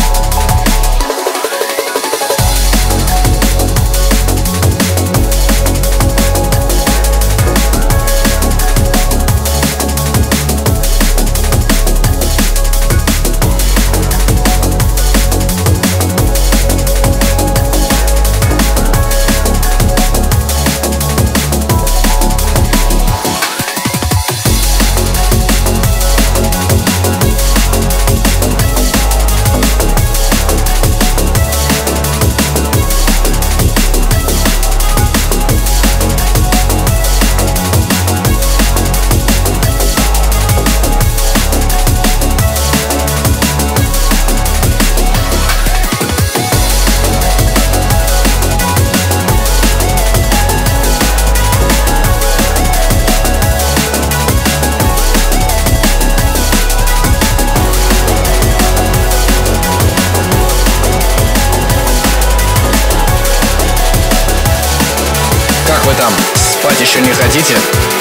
Вы там спать еще не хотите?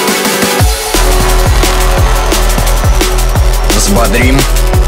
Взбодрим.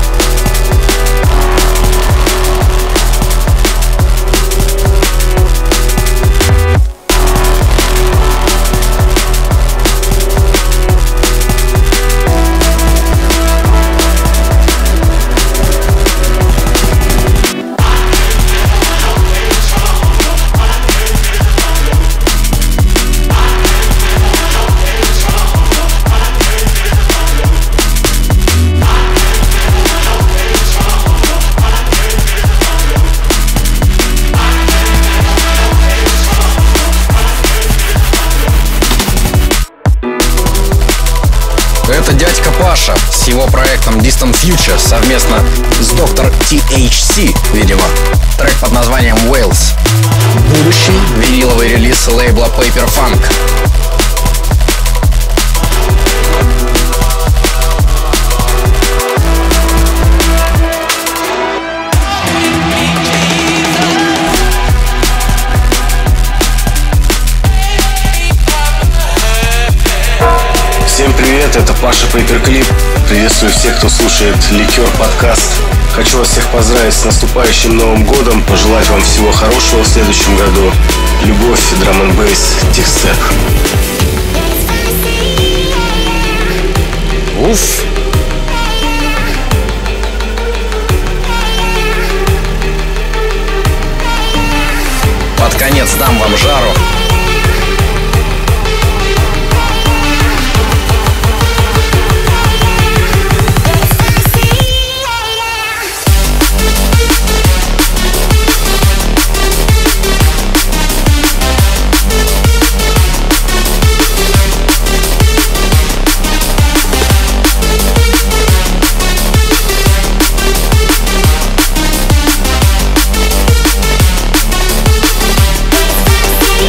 Это дядька Паша с его проектом Distant Future совместно с Dr. THC, видимо. Трек под названием Wales. Будущий виниловый релиз лейбла Paper Funk.
Всем привет, это Паша Пейперклип. Приветствую всех, кто слушает Ликер подкаст. Хочу вас всех поздравить с наступающим Новым годом, пожелать вам всего хорошего в следующем году. Любовь, драм-н-бейс, тихстеп.
Уф! Под конец дам вам жару.
Yeah.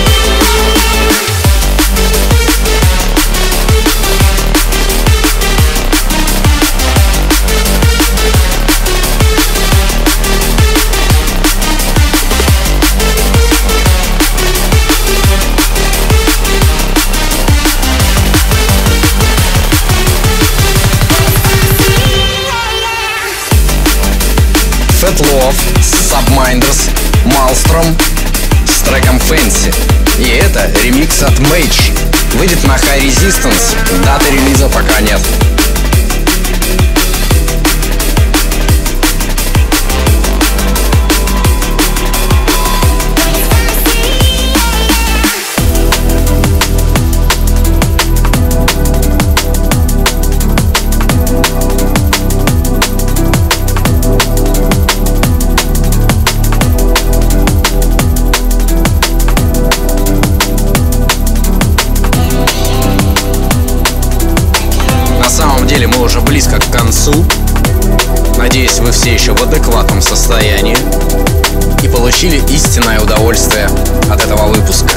Love, Subminders, Maelstrom с треком Fancy. И это ремикс от Mage. Выйдет на High Resistance, даты релиза пока нет. Мы уже близко к концу. Надеюсь, вы все еще в адекватном состоянии и получили истинное удовольствие от этого выпуска.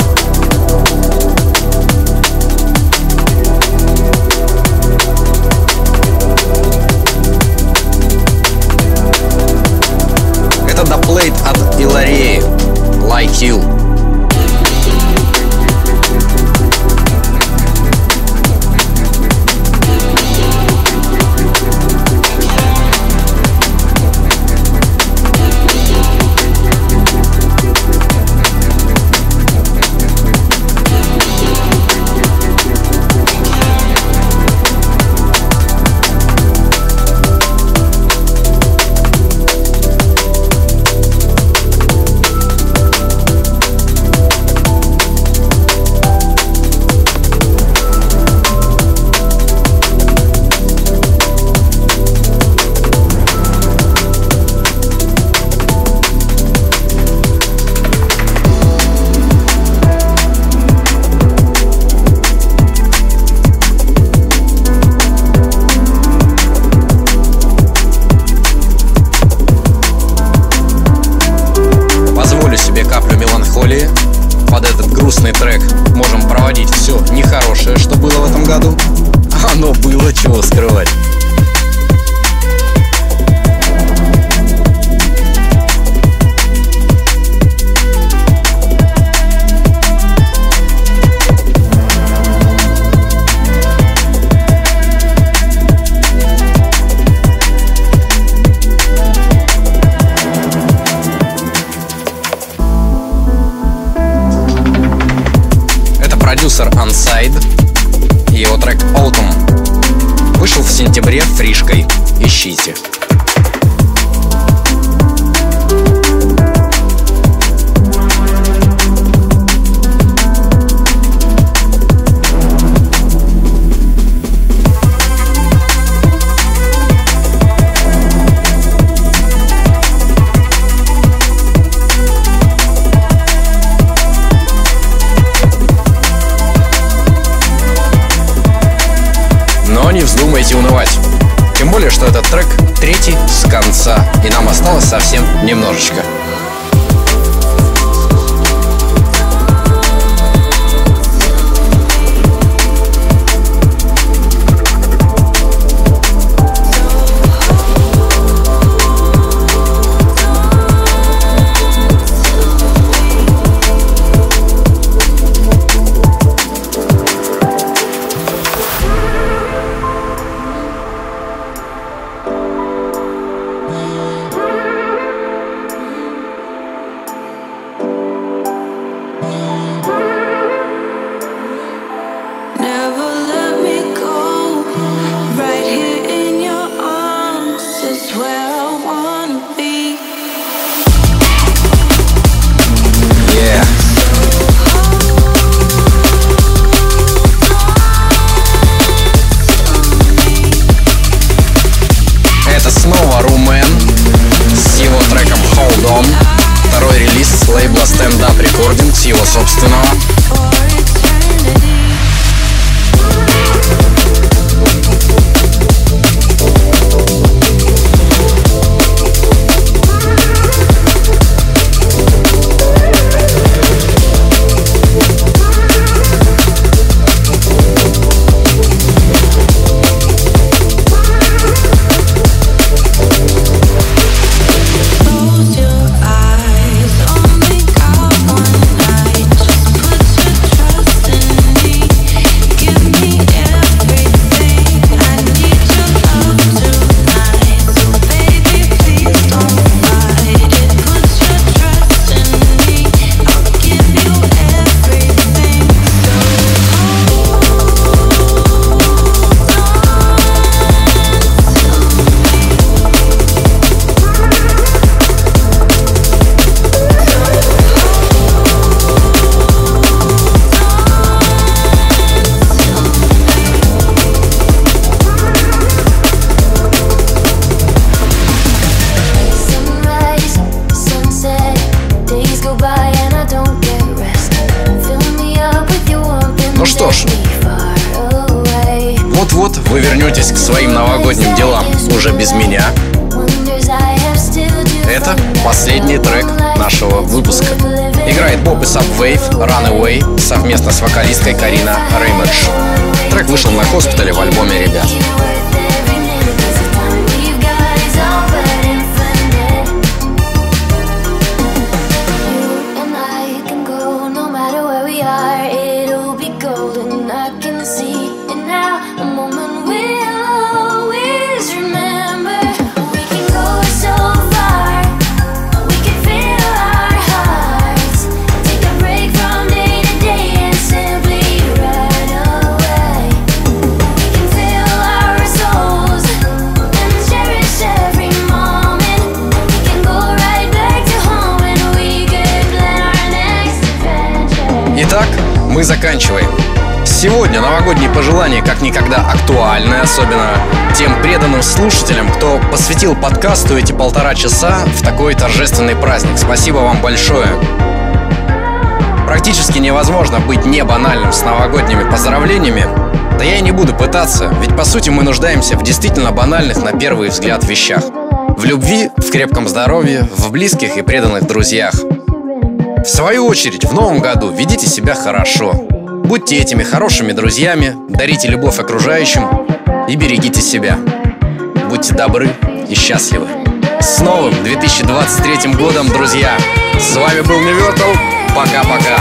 Это доплейт от Илареи, Like You. Под этот грустный трек можем проводить все нехорошее, что было в этом году. Оно было, чего скрывать. Продюсер Unside, его трек Autumn вышел в сентябре фришкой. Ищите. Но не вздумайте унывать. Тем более, что этот трек третий с конца, и нам осталось совсем немножечко. Второй релиз с лейбла Stand Up Recordings, его собственного.
Eyes on me, God, one night. Just put your trust in me.
уже без меня. Это последний трек нашего выпуска. Играет Боб и Subwave Runaway совместно с вокалисткой Карина Реймедж. Трек вышел на Хоспитале в альбоме «Ребят». Итак, мы заканчиваем. Сегодня новогодние пожелания как никогда актуальны, особенно тем преданным слушателям, кто посвятил подкасту эти 1,5 часа в такой торжественный праздник. Спасибо вам большое. Практически невозможно быть не банальным с новогодними поздравлениями. Да я и не буду пытаться, ведь по сути мы нуждаемся в действительно банальных на первый взгляд вещах. В любви, в крепком здоровье, в близких и преданных друзьях. В свою очередь, в новом году ведите себя хорошо. Будьте этими хорошими друзьями, дарите любовь окружающим и берегите себя. Будьте добры и счастливы. С новым 2023 годом, друзья! С вами был Невертал. Пока-пока.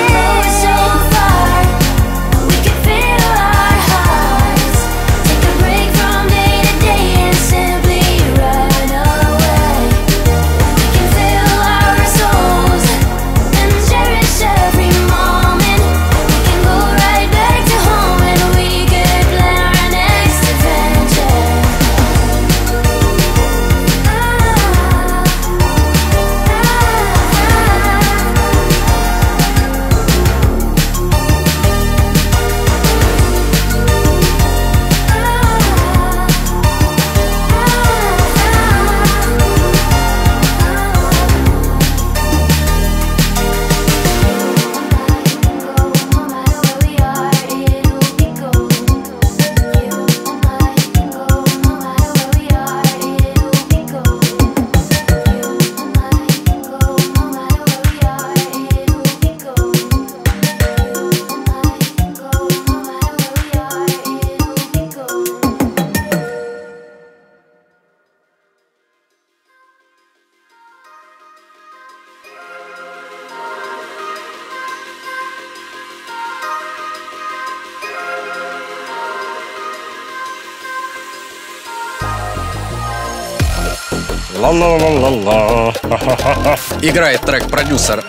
Играет трек-продюсер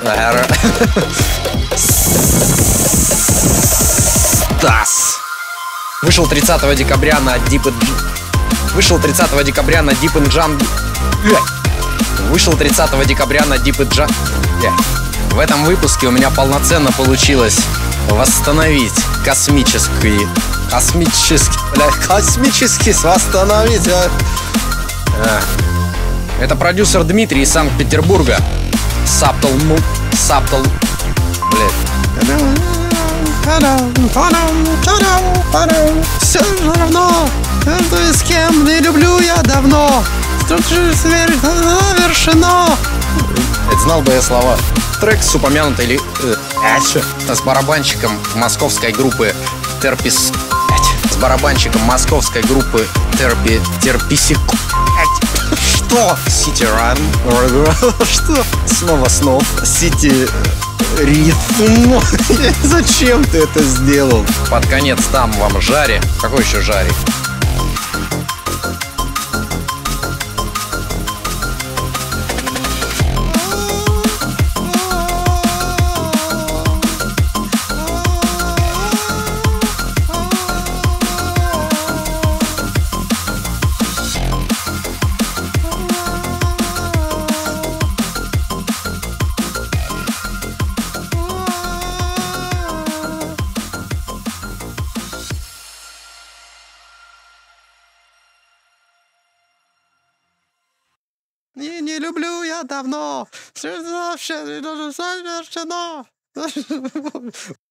Стас. Вышел 30 декабря на Deep and Jam. Вышел 30 декабря на Deep and Jam. В этом выпуске у меня полноценно получилось восстановить космически восстановить. Это продюсер Дмитрий из Санкт-Петербурга. Саптл. Все равно, с кем не люблю я давно. Завершено. Это знал бы я слова. Трек с упомянутой с барабанщиком московской группы Терпис. С барабанщиком московской группы Терписик. Что? Сити Ран. Что? Снова снов. Сити Ритм. Зачем ты это сделал? Под конец дам вам жари. Какой еще жари? Не люблю я давно. Все завершено.